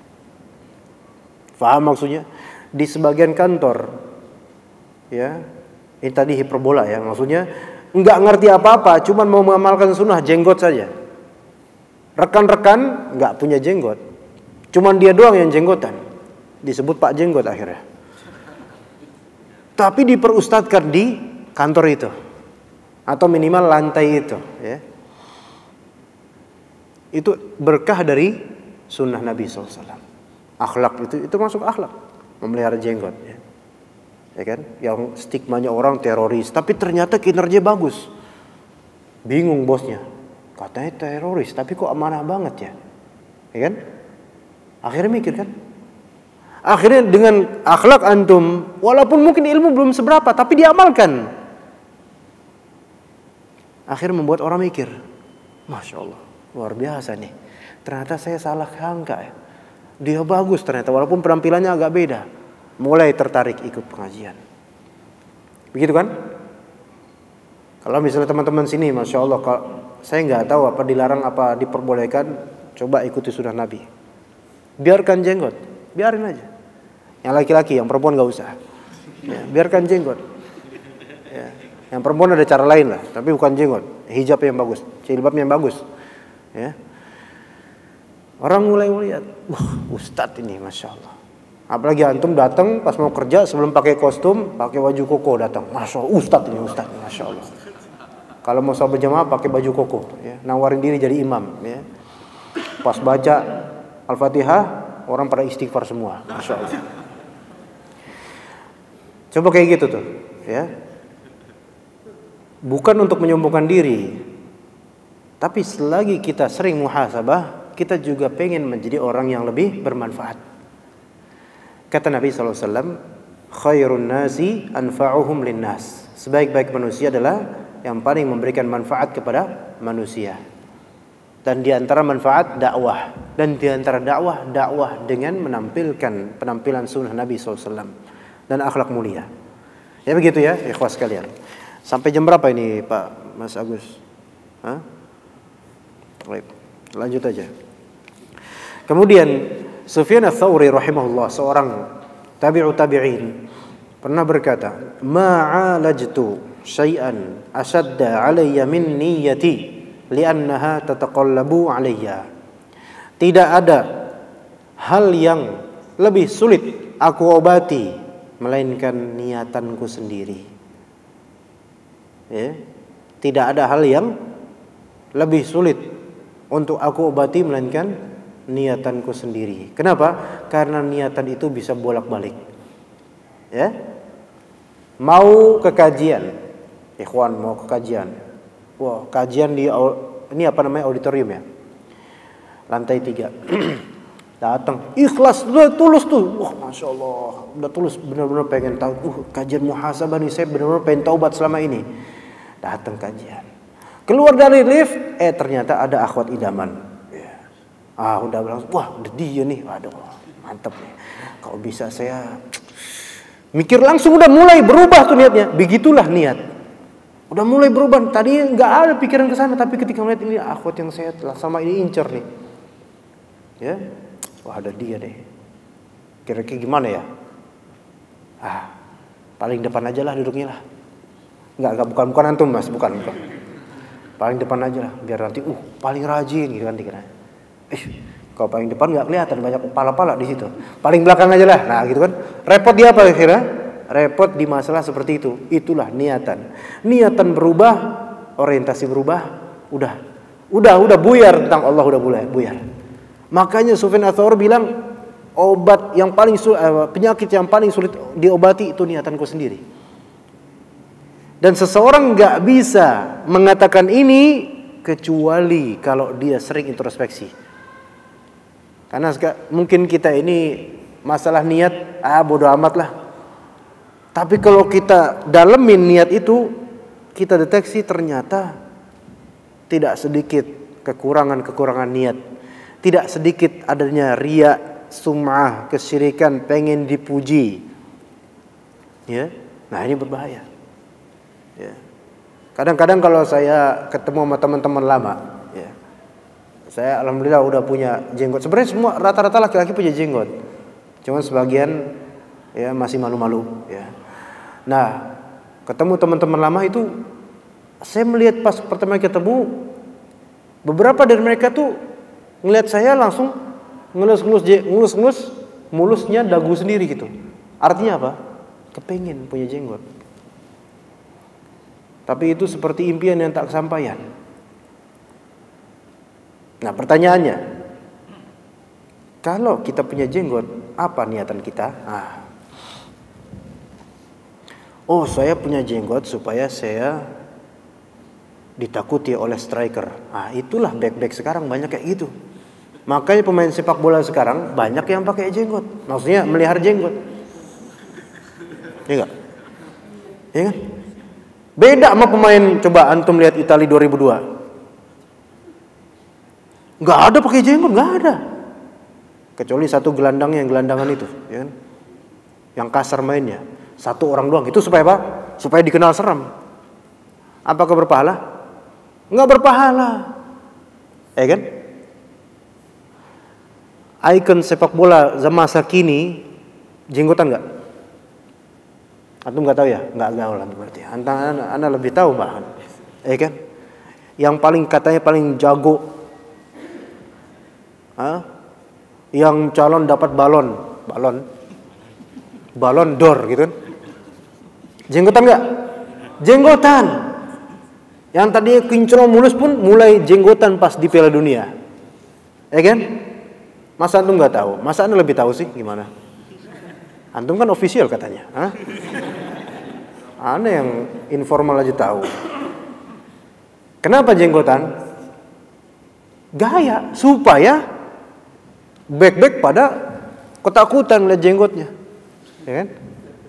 Faham maksudnya? Di sebagian kantor, ya, ini tadi hiperbola ya, maksudnya nggak ngerti apa-apa, cuman mau mengamalkan sunnah jenggot saja. Rekan-rekan nggak punya jenggot, cuman dia doang yang jenggotan, disebut Pak Jenggot akhirnya. Tapi diperustadkan di kantor itu, atau minimal lantai itu, ya. Itu berkah dari sunnah Nabi SAW. Akhlak itu masuk akhlak. Memelihara jenggot, ya kan? Yang stigmanya orang teroris, tapi ternyata kinerja bagus. Bingung bosnya, katanya teroris, tapi kok amanah banget ya kan? Akhirnya mikir kan? Akhirnya dengan akhlak antum, walaupun mungkin ilmu belum seberapa, tapi diamalkan. Akhirnya membuat orang mikir, Masya Allah, luar biasa nih. Ternyata saya salah sangka ya. Dia bagus ternyata, walaupun penampilannya agak beda. Mulai tertarik ikut pengajian. Begitu kan? Kalau misalnya teman-teman sini, Masya Allah, saya nggak tahu apa dilarang apa diperbolehkan, coba ikuti sunnah Nabi. Biarkan jenggot, biarin aja. Yang laki-laki, yang perempuan nggak usah. Ya, biarkan jenggot. Ya. Yang perempuan ada cara lain lah, tapi bukan jenggot. Hijab yang bagus, jilbab yang bagus. Ya. Orang mulai melihat, wah ustadz ini Masya Allah. Apalagi antum datang pas mau kerja sebelum pakai kostum, pakai baju koko datang. Masya Allah, ustadz ini ustadz, Masya Allah. Kalau mau sholat berjamaah pakai baju koko, ya. Nawarin diri jadi imam. Ya. Pas baca Al-Fatihah, orang pada istighfar semua, Masya Allah. Coba kayak gitu tuh, ya. Bukan untuk menyombongkan diri, tapi selagi kita sering muhasabah, kita juga pengen menjadi orang yang lebih bermanfaat. Kata Nabi SAW, khairun nasi anfa'uhum linnas. Sebaik-baik manusia adalah yang paling memberikan manfaat kepada manusia. Dan di antara manfaat dakwah. Dan di antara dakwah dengan menampilkan penampilan sunnah Nabi SAW. Dan akhlak mulia. Ya begitu ya, ikhwas sekalian. Sampai jam berapa ini Pak Mas Agus? Hah? Baik, lanjut aja. Kemudian Sufyan Ats-Tsauri rahimahullah, seorang tabi'ut tabi'in, pernah berkata, "Ma'alajtu syai'an ashadda 'alayya min niyyati li'annaha tataqallabu 'alayya." Tidak ada hal yang lebih sulit aku obati melainkan niatanku sendiri. Ya. Tidak ada hal yang lebih sulit untuk aku obati melainkan niatanku sendiri. Kenapa? Karena niatan itu bisa bolak-balik. Ya. Mau ke kajian. Ikhwan mau ke kajian. Wah, kajian di ini apa namanya? Auditorium ya. Lantai 3. Datang, ikhlas, udah tulus tuh. Wah, Masya Allah, udah tulus, benar-benar pengen tahu. Kajian muhasabah nih, saya benar-benar pengen taubat selama ini. Datang kajian. Keluar dari lift, ternyata ada akhwat idaman. Udah langsung, wah udah dia nih, waduh mantep nih. Kalau bisa saya mikir langsung, udah mulai berubah tuh niatnya. Begitulah niat. Udah mulai berubah. Tadi nggak ada pikiran ke sana, tapi ketika melihat ini akhwat yang saya telah sama ini incer nih, ya, wah ada dia deh. Kira-kira gimana ya? Paling depan aja lah duduknya lah. Enggak, bukan antum mas, bukan. Paling depan aja lah, biar nanti paling rajin gitu kan dikira. Kalau paling depan nggak kelihatan, banyak pala-pala di situ. Paling belakang aja lah, nah gitu kan. Repot dia apa kira? Repot di masalah seperti itu. Itulah niatan. Niatan berubah, orientasi berubah, udah buyar tentang Allah, udah buyar. Makanya Sufyan Ats-Tsauri bilang, obat yang paling penyakit yang paling sulit diobati itu niatanku sendiri. Dan seseorang nggak bisa mengatakan ini kecuali kalau dia sering introspeksi. Karena mungkin kita ini masalah niat, bodo amat lah. Tapi kalau kita dalemin niat itu, kita deteksi ternyata tidak sedikit kekurangan niat. Tidak sedikit adanya riya, sum'ah, kesyirikan, pengen dipuji. Ya. Nah, ini berbahaya. Ya. Kadang-kadang kalau saya ketemu sama teman-teman lama, ya, saya alhamdulillah udah punya jenggot. Sebenarnya semua rata-rata laki-laki punya jenggot, cuma sebagian ya masih malu-malu. Ya. Nah, ketemu teman-teman lama itu, saya melihat pas pertama ketemu, beberapa dari mereka tuh ngelihat saya langsung ngelus mulusnya dagu sendiri gitu. Artinya apa? Kepengen punya jenggot. Tapi itu seperti impian yang tak kesampaian. Nah, pertanyaannya, kalau kita punya jenggot, apa niatan kita? Saya punya jenggot supaya saya ditakuti oleh striker. Itulah back sekarang banyak kayak gitu. Makanya pemain sepak bola sekarang banyak yang pakai jenggot. Maksudnya melihara jenggot. Iya enggak? Iya kan? Beda sama pemain, coba antum lihat Italia 2002. Enggak ada pakai jenggot, enggak ada. Kecuali satu gelandang yang gelandangan itu, ya kan? Yang kasar mainnya. Satu orang doang. Itu supaya apa? Supaya dikenal seram. Apakah berpahala? Enggak berpahala. Ya kan? Ikon sepak bola zaman masa kini jenggotan enggak? Antum enggak tahu ya? Enggak gaul lah berarti. Anda lebih tahu bahkan. Ya kan? Yang paling katanya paling jago. Yang calon dapat balon d'Or gitu kan. Jenggotan enggak? Jenggotan. Yang tadinya kinclong mulus pun mulai jenggotan pas di Piala Dunia. Ya kan? Masa antum enggak tahu? Masa Anda lebih tahu sih gimana? Antum kan official katanya. Anda yang informal aja tahu. Kenapa jenggotan? Gaya supaya back pada ketakutan melihat jenggotnya, ya kan?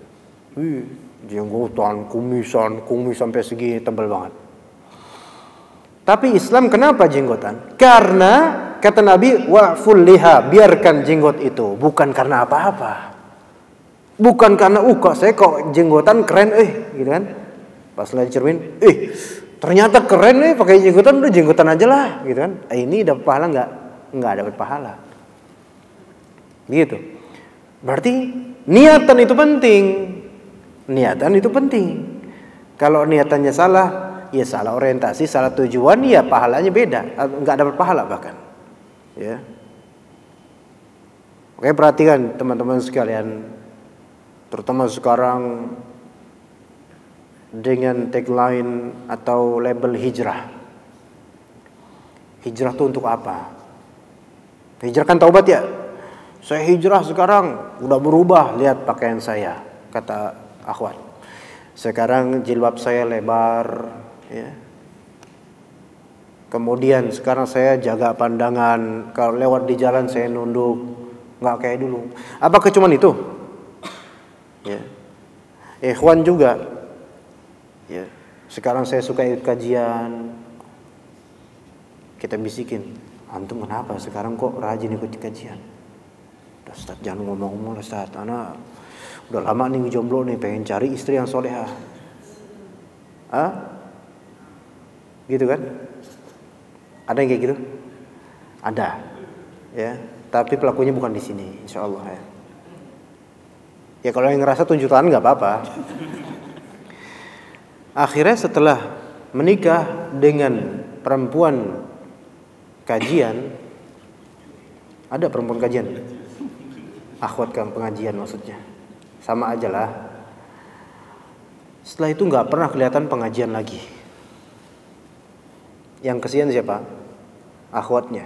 Jenggotan, kumis sampai segini tebal banget. Tapi Islam kenapa jenggotan? Karena kata Nabi, wa'ful liha, biarkan jenggot itu, bukan karena apa-apa. Bukan karena kok jenggotan keren gitu kan. Pas lagi cermin, ternyata keren pakai jenggotan, udah jenggotan aja lah gitu kan. Ini dapat pahala enggak? Enggak dapat pahala. Gitu. Berarti niatan itu penting. Niatan itu penting. Kalau niatannya salah, ya salah orientasi, salah tujuan, ya pahalanya beda, enggak dapat pahala bahkan. Ya. Oke, perhatikan teman-teman sekalian. Terutama sekarang dengan tagline atau label hijrah. Hijrah itu untuk apa? Hijrah kan taubat ya. Saya hijrah sekarang, udah berubah, lihat pakaian saya, kata akhwat. Sekarang jilbab saya lebar, ya. Kemudian sekarang saya jaga pandangan, kalau lewat di jalan saya nunduk, nggak kayak dulu. Apakah cuma itu? Ya. Ikhwan juga. Ya. Sekarang saya suka ikut kajian. Kita bisikin, antum kenapa sekarang kok rajin ikut kajian? Ustaz, jangan ngomong-ngomong Ustaz, anak udah lama nih jomblo nih, pengen cari istri yang solehah. Gitu kan? Ada yang kayak gitu? Ada. Ya, tapi pelakunya bukan di sini, insyaallah ya. Ya kalau yang ngerasa tunjuk tangan nggak apa-apa. Akhirnya setelah menikah dengan perempuan kajian, ada perempuan kajian, akhwat kan pengajian maksudnya, sama aja lah. Setelah itu nggak pernah kelihatan pengajian lagi. Yang kesian siapa? Akhwatnya.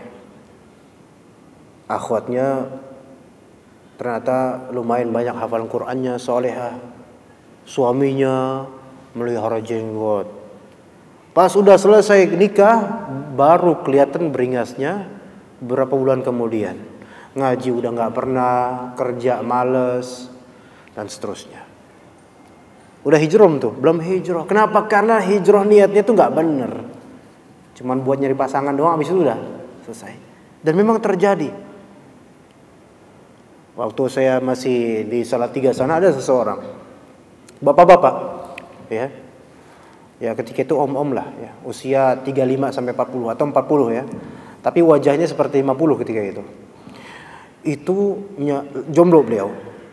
Akhwatnya ternyata lumayan banyak hafalan Qur'annya, solehah. Suaminya melihara jenggot. Pas udah selesai nikah, baru kelihatan beringasnya beberapa bulan kemudian. Ngaji udah nggak pernah, kerja males, dan seterusnya. Udah hijrah tuh, belum hijrah. Kenapa? Karena hijrah niatnya tuh nggak bener. Cuman buat nyari pasangan doang, habis itu udah selesai. Dan memang terjadi. Waktu saya masih di Salatiga sana ada seseorang, bapak-bapak, ya. Ya ketika itu om-om lah, ya. Usia 35 sampai 40 atau 40 ya. Tapi wajahnya seperti 50 ketika itu. Itu jomblo beliau.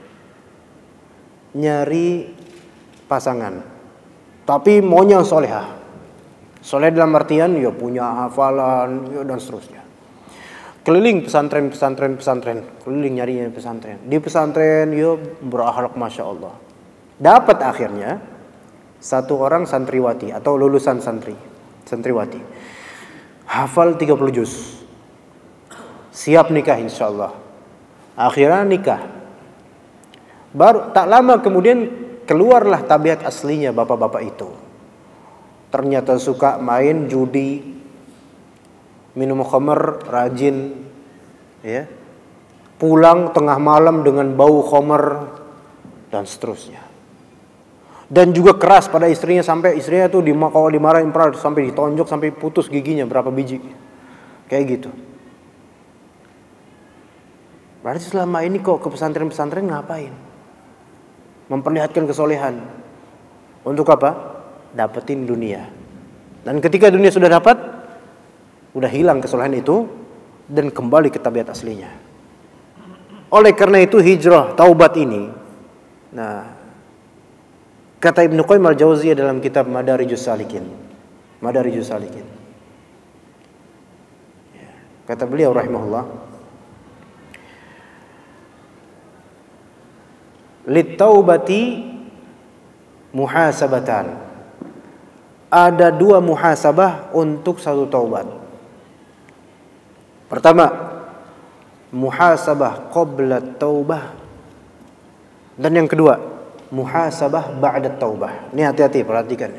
Nyari pasangan. Tapi maunya solehah. Soleh dalam artian ya punya hafalan ya, dan seterusnya. Keliling pesantren, keliling nyarinya pesantren. Di pesantren ya berakhlak masya Allah. Dapat akhirnya satu orang santriwati atau lulusan santriwati. Hafal 30 juz. Siap nikah insya Allah. Akhirnya nikah. Baru tak lama kemudian keluarlah tabiat aslinya bapak-bapak itu. Ternyata suka main judi, minum khamr, rajin, ya. Pulang tengah malam dengan bau khamr dan seterusnya. Dan juga keras pada istrinya sampai istrinya tuh kalau dimarahin pernah sampai ditonjok sampai putus giginya berapa biji. Kayak gitu. Berarti selama ini kok ke pesantren-pesantren ngapain? Memperlihatkan kesolehan. Untuk apa? Dapetin dunia. Dan ketika dunia sudah dapat, udah hilang kesolehan itu dan kembali ke tabiat aslinya. Oleh karena itu hijrah taubat ini, nah, kata Ibnu Qayyim al-Jauziyah dalam kitab Madarijus Salikin. Kata beliau rahimahullah, "Lit-taubati muhasabatan." Ada dua muhasabah untuk satu taubat. Pertama, muhasabah qabla taubah. Dan yang kedua, muhasabah ba'da taubah. Ini hati-hati, perhatikan.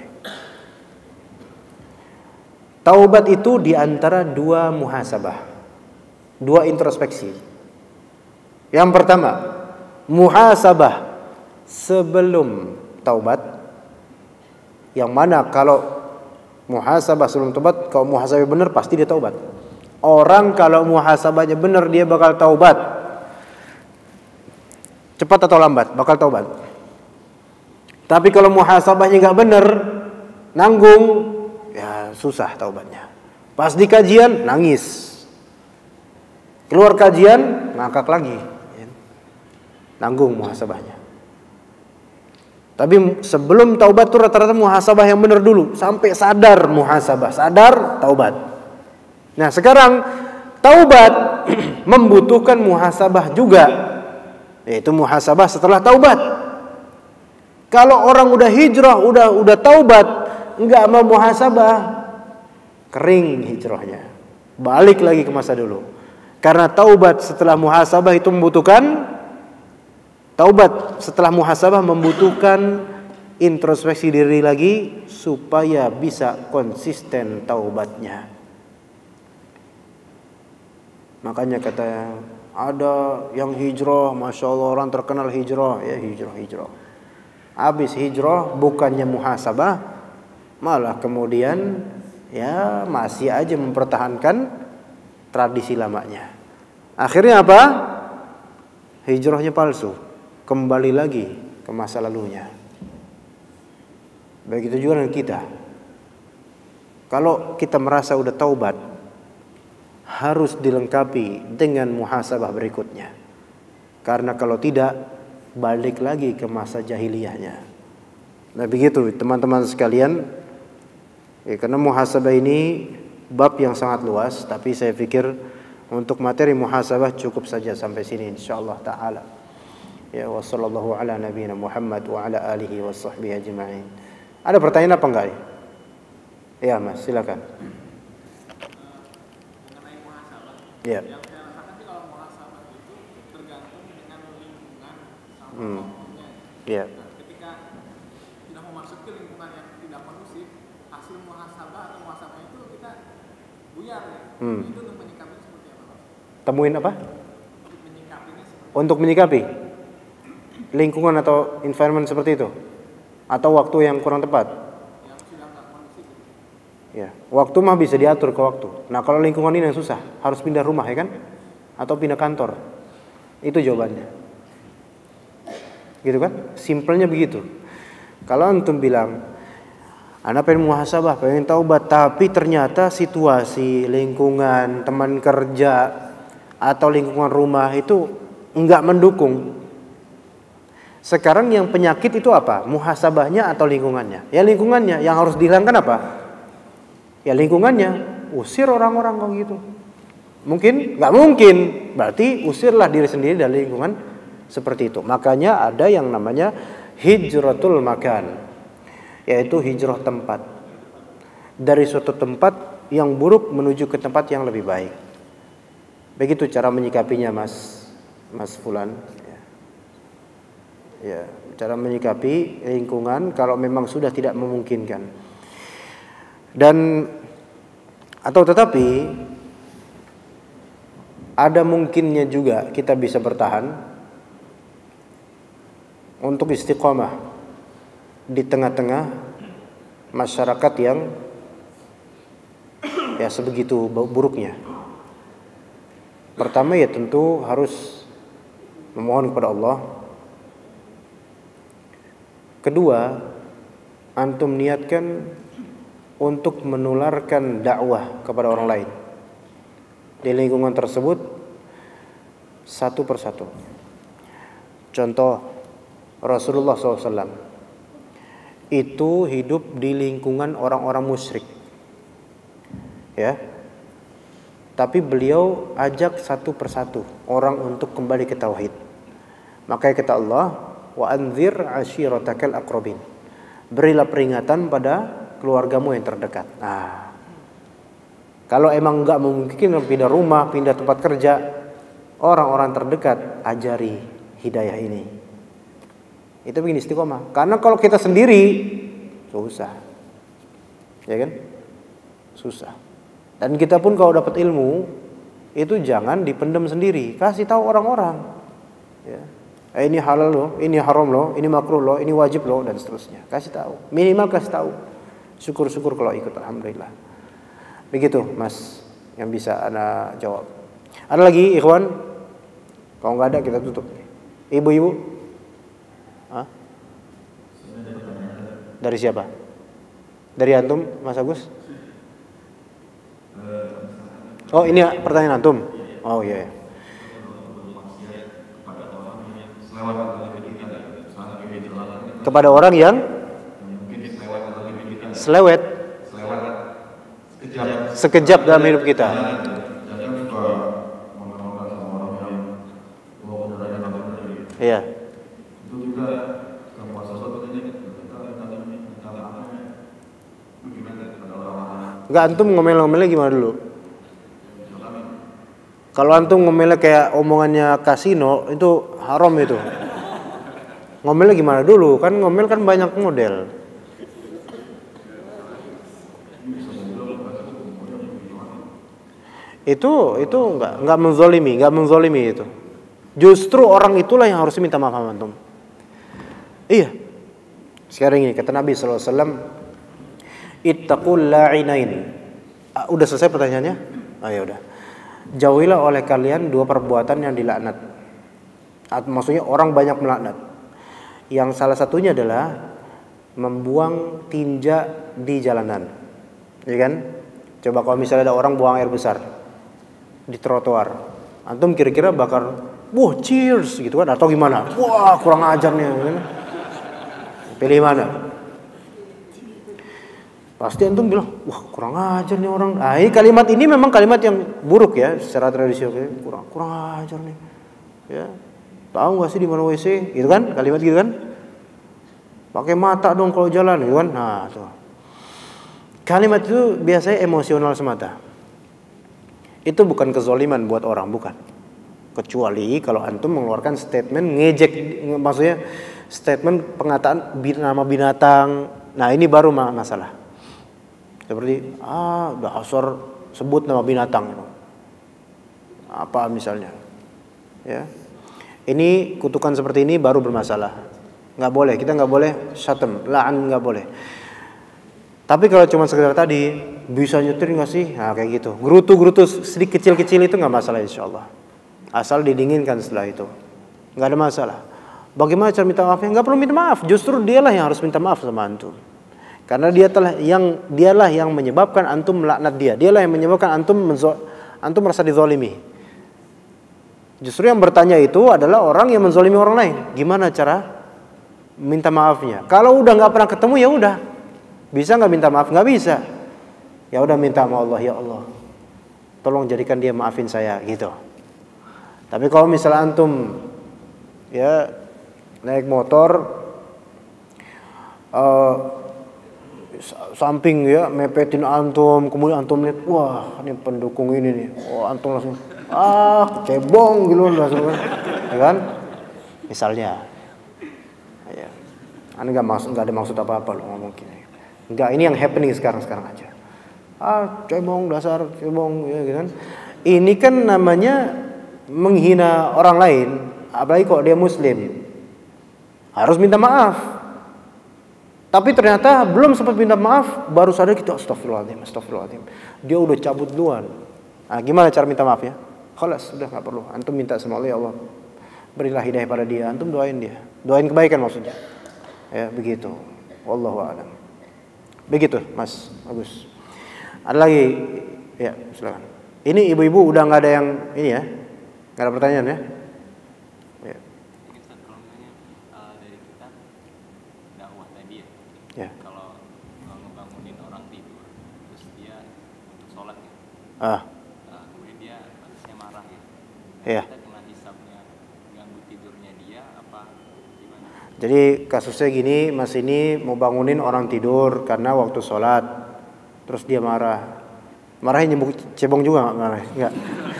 Taubat itu diantara dua muhasabah, dua introspeksi. Yang pertama, muhasabah sebelum taubat. Yang mana kalau muhasabah sebelum taubat, kalau muhasabah benar pasti dia taubat. Orang kalau muhasabahnya benar dia bakal taubat. Cepat atau lambat bakal taubat. Tapi kalau muhasabahnya nggak benar, nanggung, ya susah taubatnya. Pas di kajian nangis, keluar kajian ngakak lagi, nanggung muhasabahnya. Tapi sebelum taubat tuh rata-rata muhasabah yang benar dulu, sampai sadar muhasabah, sadar taubat. Nah sekarang taubat membutuhkan muhasabah juga, yaitu muhasabah setelah taubat. Kalau orang udah hijrah, udah taubat, nggak mau muhasabah, kering hijrahnya, balik lagi ke masa dulu. Karena taubat setelah muhasabah itu membutuhkan introspeksi diri lagi supaya bisa konsisten taubatnya. Makanya kata ada yang hijrah, masya Allah orang terkenal hijrah, ya hijrah. Habis hijrah bukannya muhasabah, malah kemudian ya masih aja mempertahankan tradisi lamanya. Akhirnya apa? Hijrahnya palsu, kembali lagi ke masa lalunya. Begitu juga dengan kita. Kalau kita merasa udah taubat, harus dilengkapi dengan muhasabah berikutnya. Karena kalau tidak, balik lagi ke masa jahiliyahnya. Nah begitu teman-teman sekalian, ya, karena muhasabah ini bab yang sangat luas, tapi saya pikir untuk materi muhasabah cukup saja sampai sini insyaallah taala. Ya, wa sallallahu ala nabiyina Muhammad wa ala alihi wa sahbihi ajma'in. Ada pertanyaan apa enggak? Ya Mas, silakan. Mengenai muhasabah. Ya. Yang saya rasakan sih kalau muhasabah itu tergantung dengan lingkungan sama kelompoknya. Ya. Nah, ketika tidak memasuki lingkungan yang tidak kondusif, hasil muhasabah atau muhasabah itu kita buyar ya. Itu untuk menyikapinya seperti apa, Pak? Temuin apa? Untuk menyikapinya seperti Untuk menyikapi lingkungan atau environment seperti itu, atau waktu yang kurang tepat. yang sudah nggak kondusif. Ya, waktu mah bisa diatur ke waktu. Nah, kalau lingkungan ini yang susah, harus pindah rumah ya kan? Atau pindah kantor. Itu jawabannya. Gitu kan? Simpelnya begitu. Kalau antum bilang, "Ana pengen muhasabah, pengen taubat," tapi ternyata situasi, lingkungan, teman kerja atau lingkungan rumah itu enggak mendukung. Sekarang yang penyakit itu apa? Muhasabahnya atau lingkungannya? Ya lingkungannya. Yang harus dihilangkan apa? Ya lingkungannya. Usir orang-orang kok gitu. Mungkin? Nggak mungkin. Berarti usirlah diri sendiri dari lingkungan seperti itu. Makanya ada yang namanya hijratul makan, yaitu hijrah tempat. Dari suatu tempat yang buruk menuju ke tempat yang lebih baik. Begitu cara menyikapinya Mas Fulan. Ya, cara menyikapi lingkungan kalau memang sudah tidak memungkinkan. Dan atau tetapi ada mungkinnya juga kita bisa bertahan untuk istiqomah di tengah-tengah masyarakat yang ya sebegitu buruknya. Pertama ya tentu harus memohon kepada Allah. Kedua, antum niatkan untuk menularkan dakwah kepada orang lain di lingkungan tersebut satu persatu. Contoh, Rasulullah SAW itu hidup di lingkungan orang-orang musyrik, ya. Tapi beliau ajak satu persatu orang untuk kembali ke tauhid. Makanya kata Allah, wa anzir ashiratakal aqrabin. Berilah peringatan pada keluargamu yang terdekat. Nah, kalau emang enggak memungkinkan pindah rumah, pindah tempat kerja, orang-orang terdekat ajari hidayah ini. Itu begini istiqomah. Karena kalau kita sendiri susah. Ya kan? Susah. Dan kita pun kalau dapat ilmu itu jangan dipendam sendiri, kasih tahu orang-orang. Ya. Ini halal loh, ini haram loh, ini makruh loh, ini wajib loh, dan seterusnya. Kasih tahu, minimal kasih tahu. Syukur-syukur kalau ikut, alhamdulillah. Begitu Mas yang bisa ana jawab. Ada lagi ikhwan? Kalau nggak ada kita tutup. Ibu-ibu? Hah? Dari siapa? Dari antum, Mas Agus? Oh ini pertanyaan antum? Oh iya. Kepada orang yang selewet sekejap dalam hidup kita. Iya. Enggak, antum ngomel-ngomelnya gimana dulu? Kalau antum ngomelnya kayak omongannya kasino, itu haram itu. Ngomelnya gimana dulu? Kan ngomel kan banyak model. Itu enggak menzolimi itu. Justru orang itulah yang harus minta maaf sama antum. Iya. Sekarang ini kata Nabi sallallahu alaihi wasallam, ittaqul la'inain. Udah selesai pertanyaannya? Ya udah. Jauhilah oleh kalian dua perbuatan yang dilaknat. Maksudnya orang banyak melaknat. Yang salah satunya adalah membuang tinja di jalanan. Ya kan? Coba kalau misalnya ada orang buang air besar di trotoar, antum kira-kira bakal wah cheers gitu kan, atau gimana? Wah kurang ajar nih. Kan? Pilih mana? Pasti antum bilang, wah kurang ajar nih orang. Nah, kalimat ini memang kalimat yang buruk ya secara tradisional, kurang ajar nih. Ya. Tahu nggak sih di mana WC? Gitu kan? Kalimat gitu kan? Pakai mata dong kalau jalan, gitu kan? Nah, tuh. Kalimat itu biasanya emosional semata. Itu bukan kezoliman buat orang, bukan. Kecuali kalau antum mengeluarkan statement ngejek, maksudnya statement pengataan nama binatang. Nah, ini baru masalah. Seperti dasar sebut nama binatang itu. Apa misalnya? Ya. Ini kutukan seperti ini baru bermasalah. Nggak boleh, kita nggak boleh syatam, la'an nggak boleh. Tapi kalau cuma sekedar tadi, bisa nyetir nggak sih? Nah kayak gitu. Gerutu sedikit kecil-kecil itu nggak masalah insya Allah. Asal didinginkan setelah itu, nggak ada masalah. Bagaimana cara minta maafnya? Nggak perlu minta maaf. Justru dialah yang harus minta maaf sama antum. Karena dialah yang menyebabkan antum melaknat dia. Dialah yang menyebabkan antum merasa dizalimi. Justru yang bertanya itu adalah orang yang menzalimi orang lain. Gimana cara minta maafnya? Kalau udah nggak pernah ketemu ya udah. Bisa nggak minta maaf? Nggak bisa. Ya udah minta sama Allah, ya Allah, tolong jadikan dia maafin saya gitu. Tapi kalau misalnya antum ya naik motor samping ya mepetin antum, kemudian antum lihat, wah ini pendukung ini nih, antum langsung cebong gitu langsung ya kan, misalnya ya, anda nggak ada maksud apa-apa loh ngomong gini, nggak, ini yang happening sekarang aja, cebong dasar cebong ya gitu kan, ini kan namanya menghina orang lain, apalagi kalau dia muslim, harus minta maaf. Tapi ternyata belum sempat minta maaf, baru sadar kita astagfirullahaladzim. Dia udah cabut duluan. Nah, gimana cara minta maafnya? Khalas, sudah nggak perlu. Antum minta sama Allah, ya Allah, berilah hidayah pada dia. Antum doain dia, doain kebaikan maksudnya. Ya begitu. Wallahu a'lam. Begitu, Mas Agus. Ada lagi? Ya, silakan. Ini ibu-ibu udah nggak ada yang ini ya, nggak ada pertanyaan ya? Ya. Kalau ngebangunin orang tidur, terus dia untuk sholat ya. Kemudian dia harusnya marah ya. Iya. Kita kena hisabnya ganggu tidurnya dia apa gimana? Jadi kasusnya gini, Mas ini mau bangunin orang tidur karena waktu sholat, terus dia marah. Marahnya nyebuk cebong juga nggak marah? Nggak.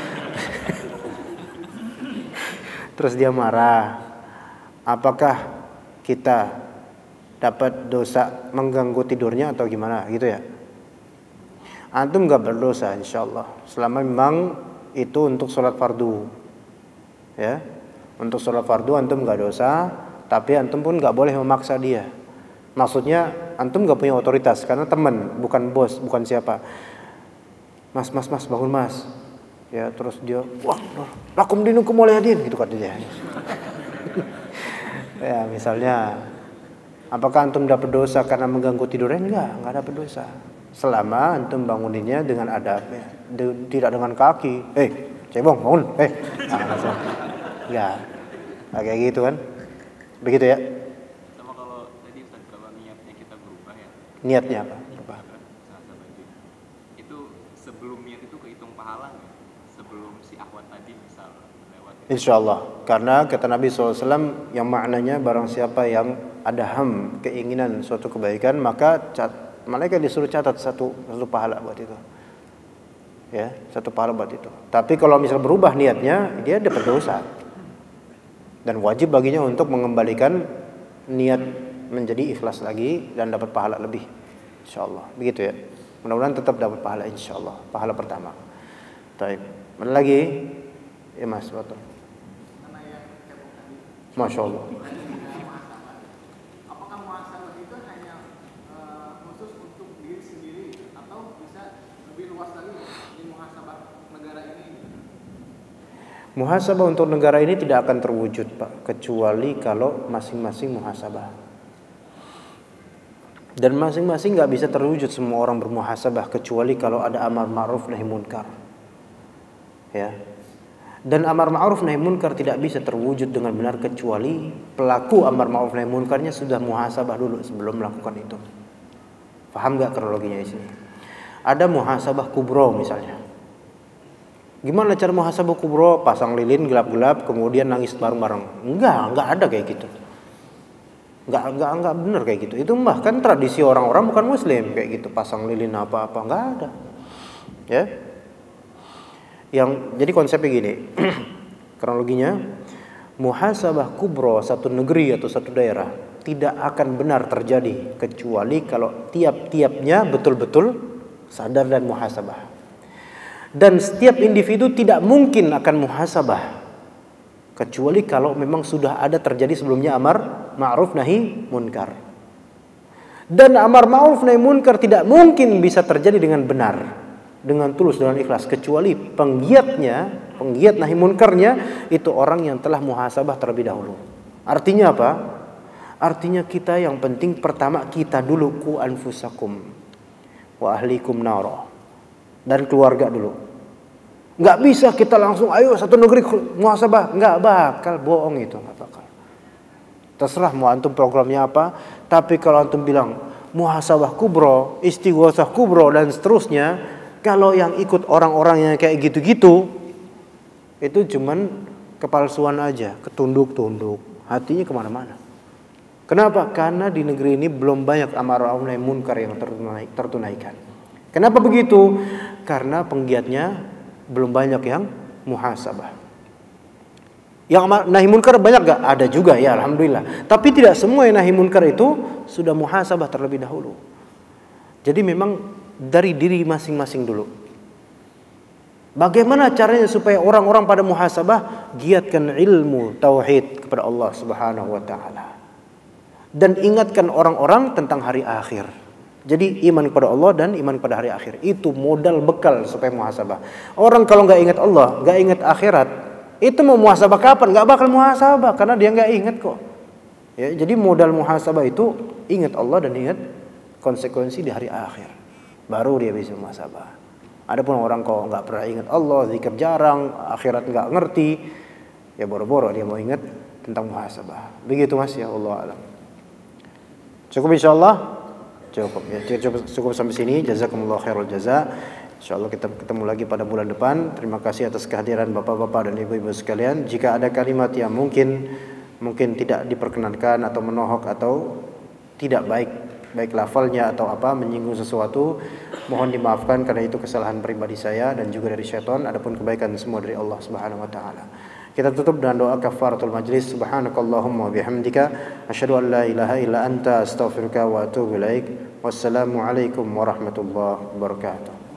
Terus dia marah. Apakah kita dapat dosa mengganggu tidurnya atau gimana gitu ya? Antum nggak berdosa insyaallah selama memang itu untuk sholat fardu ya, untuk sholat fardu antum nggak dosa, tapi antum pun nggak boleh memaksa dia. Maksudnya antum nggak punya otoritas karena teman, bukan bos, bukan siapa. Mas bangun mas ya, terus dia wah lakum dinukum waliyadin gitu kata dia. Ya misalnya, apakah antum dapat dosa karena mengganggu tidurnya? Enggak dapat dosa. Selama antum banguninnya dengan adab, ya. Tidak dengan kaki. Cebong, bangun. Enggak. Kayak gitu kan. Begitu ya. Sama kalau tadi Ustaz, kalau niatnya kita berubah ya. Niatnya apa? Berubah. Itu sebelum niat itu kehitung pahala nggak? Sebelum si akhwat tadi misal lewat. Insyaallah. Karena kata Nabi SAW yang maknanya barang siapa yang ada keinginan suatu kebaikan, maka malaikat disuruh catat satu pahala buat itu. Ya, satu pahala buat itu. Tapi kalau misal berubah niatnya, dia dapat dosa. Dan wajib baginya untuk mengembalikan niat menjadi ikhlas lagi dan dapat pahala lebih. Insyaallah. Begitu ya. Mudah-mudahan tetap dapat pahala insyaallah. Pahala pertama. Baik. Mana lagi? Ya Mas, betul. Masya Allah. Apakah muhasabah itu hanya khusus untuk diri sendiri atau bisa lebih luas lagi di muhasabah negara ini? Muhasabah untuk negara ini tidak akan terwujud Pak, kecuali kalau masing-masing muhasabah. Dan masing-masing nggak bisa terwujud semua orang bermuhasabah kecuali kalau ada amar ma'ruf nahi munkar. Ya. Dan amar ma'ruf nahi munkar tidak bisa terwujud dengan benar kecuali pelaku amar ma'ruf nahi munkarnya sudah muhasabah dulu sebelum melakukan itu. Paham gak kronologinya di sini? Ada muhasabah kubro misalnya. Gimana cara muhasabah kubro? Pasang lilin gelap-gelap kemudian nangis bareng-bareng. Enggak ada kayak gitu. Enggak benar kayak gitu. Itu bahkan tradisi orang-orang bukan muslim kayak gitu, pasang lilin apa-apa enggak ada. Ya. Jadi konsepnya gini. Kronologinya, muhasabah kubro satu negeri atau satu daerah tidak akan benar terjadi kecuali kalau tiap-tiapnya betul-betul sadar dan muhasabah. Dan setiap individu tidak mungkin akan muhasabah kecuali kalau memang sudah ada terjadi sebelumnya amar ma'ruf nahi munkar. Dan amar ma'ruf nahi munkar tidak mungkin bisa terjadi dengan benar, dengan tulus, dengan ikhlas, kecuali penggiat nahi munkarnya itu orang yang telah muhasabah terlebih dahulu. Artinya apa? Artinya kita yang penting pertama kita dulu ku anfusakum wa ahlikum nara, dan keluarga dulu. Nggak bisa kita langsung ayo satu negeri muhasabah, nggak bakal, bohong itu, nggak bakal. Terserah mau antum programnya apa, tapi kalau antum bilang muhasabah kubro, istighosah kubro dan seterusnya, kalau yang ikut orang-orang yang kayak gitu-gitu itu cuman kepalsuan aja, ketunduk-tunduk, hatinya kemana-mana. Kenapa? Karena di negeri ini belum banyak amar ma'ruf nahi munkar yang tertunaikan. Kenapa begitu? Karena penggiatnya belum banyak yang muhasabah. Yang nahi munkar banyak gak? Ada juga ya, alhamdulillah. Tapi tidak semua yang nahi munkar itu sudah muhasabah terlebih dahulu. Jadi memang dari diri masing-masing dulu. Bagaimana caranya supaya orang-orang pada muhasabah? Giatkan ilmu tauhid kepada Allah Subhanahu wa taala. Dan ingatkan orang-orang tentang hari akhir. Jadi iman kepada Allah dan iman pada hari akhir. Itu modal bekal supaya muhasabah. Orang kalau nggak ingat Allah, nggak ingat akhirat, itu mau muhasabah kapan? Nggak bakal muhasabah karena dia nggak ingat kok. Ya, jadi modal muhasabah itu ingat Allah dan ingat konsekuensi di hari akhir. Baru dia bisa muhasabah. Adapun orang kalau nggak pernah ingat Allah, zikir jarang, akhirat nggak ngerti, ya boro-boro dia mau ingat tentang muhasabah. Begitu Mas ya, Allah alam. Cukup insyaallah. Cukup ya, cukup sampai sini. Jazakumullah khairul jaza. Insyaallah kita ketemu lagi pada bulan depan. Terima kasih atas kehadiran Bapak-bapak dan Ibu-ibu sekalian. Jika ada kalimat yang mungkin tidak diperkenankan atau menohok atau tidak baik lafalnya atau apa, menyinggung sesuatu, mohon dimaafkan karena itu kesalahan pribadi saya dan juga dari syaitan. Adapun kebaikan semua dari Allah Subhanahu wa taala. Kita tutup dengan doa kafaratul majlis. Subhanakallahumma wa bihamdika asyhadu an la ilaha illa anta astaghfiruka wa atubu ilaik. Wassalamu alaikum warahmatullahi wabarakatuh.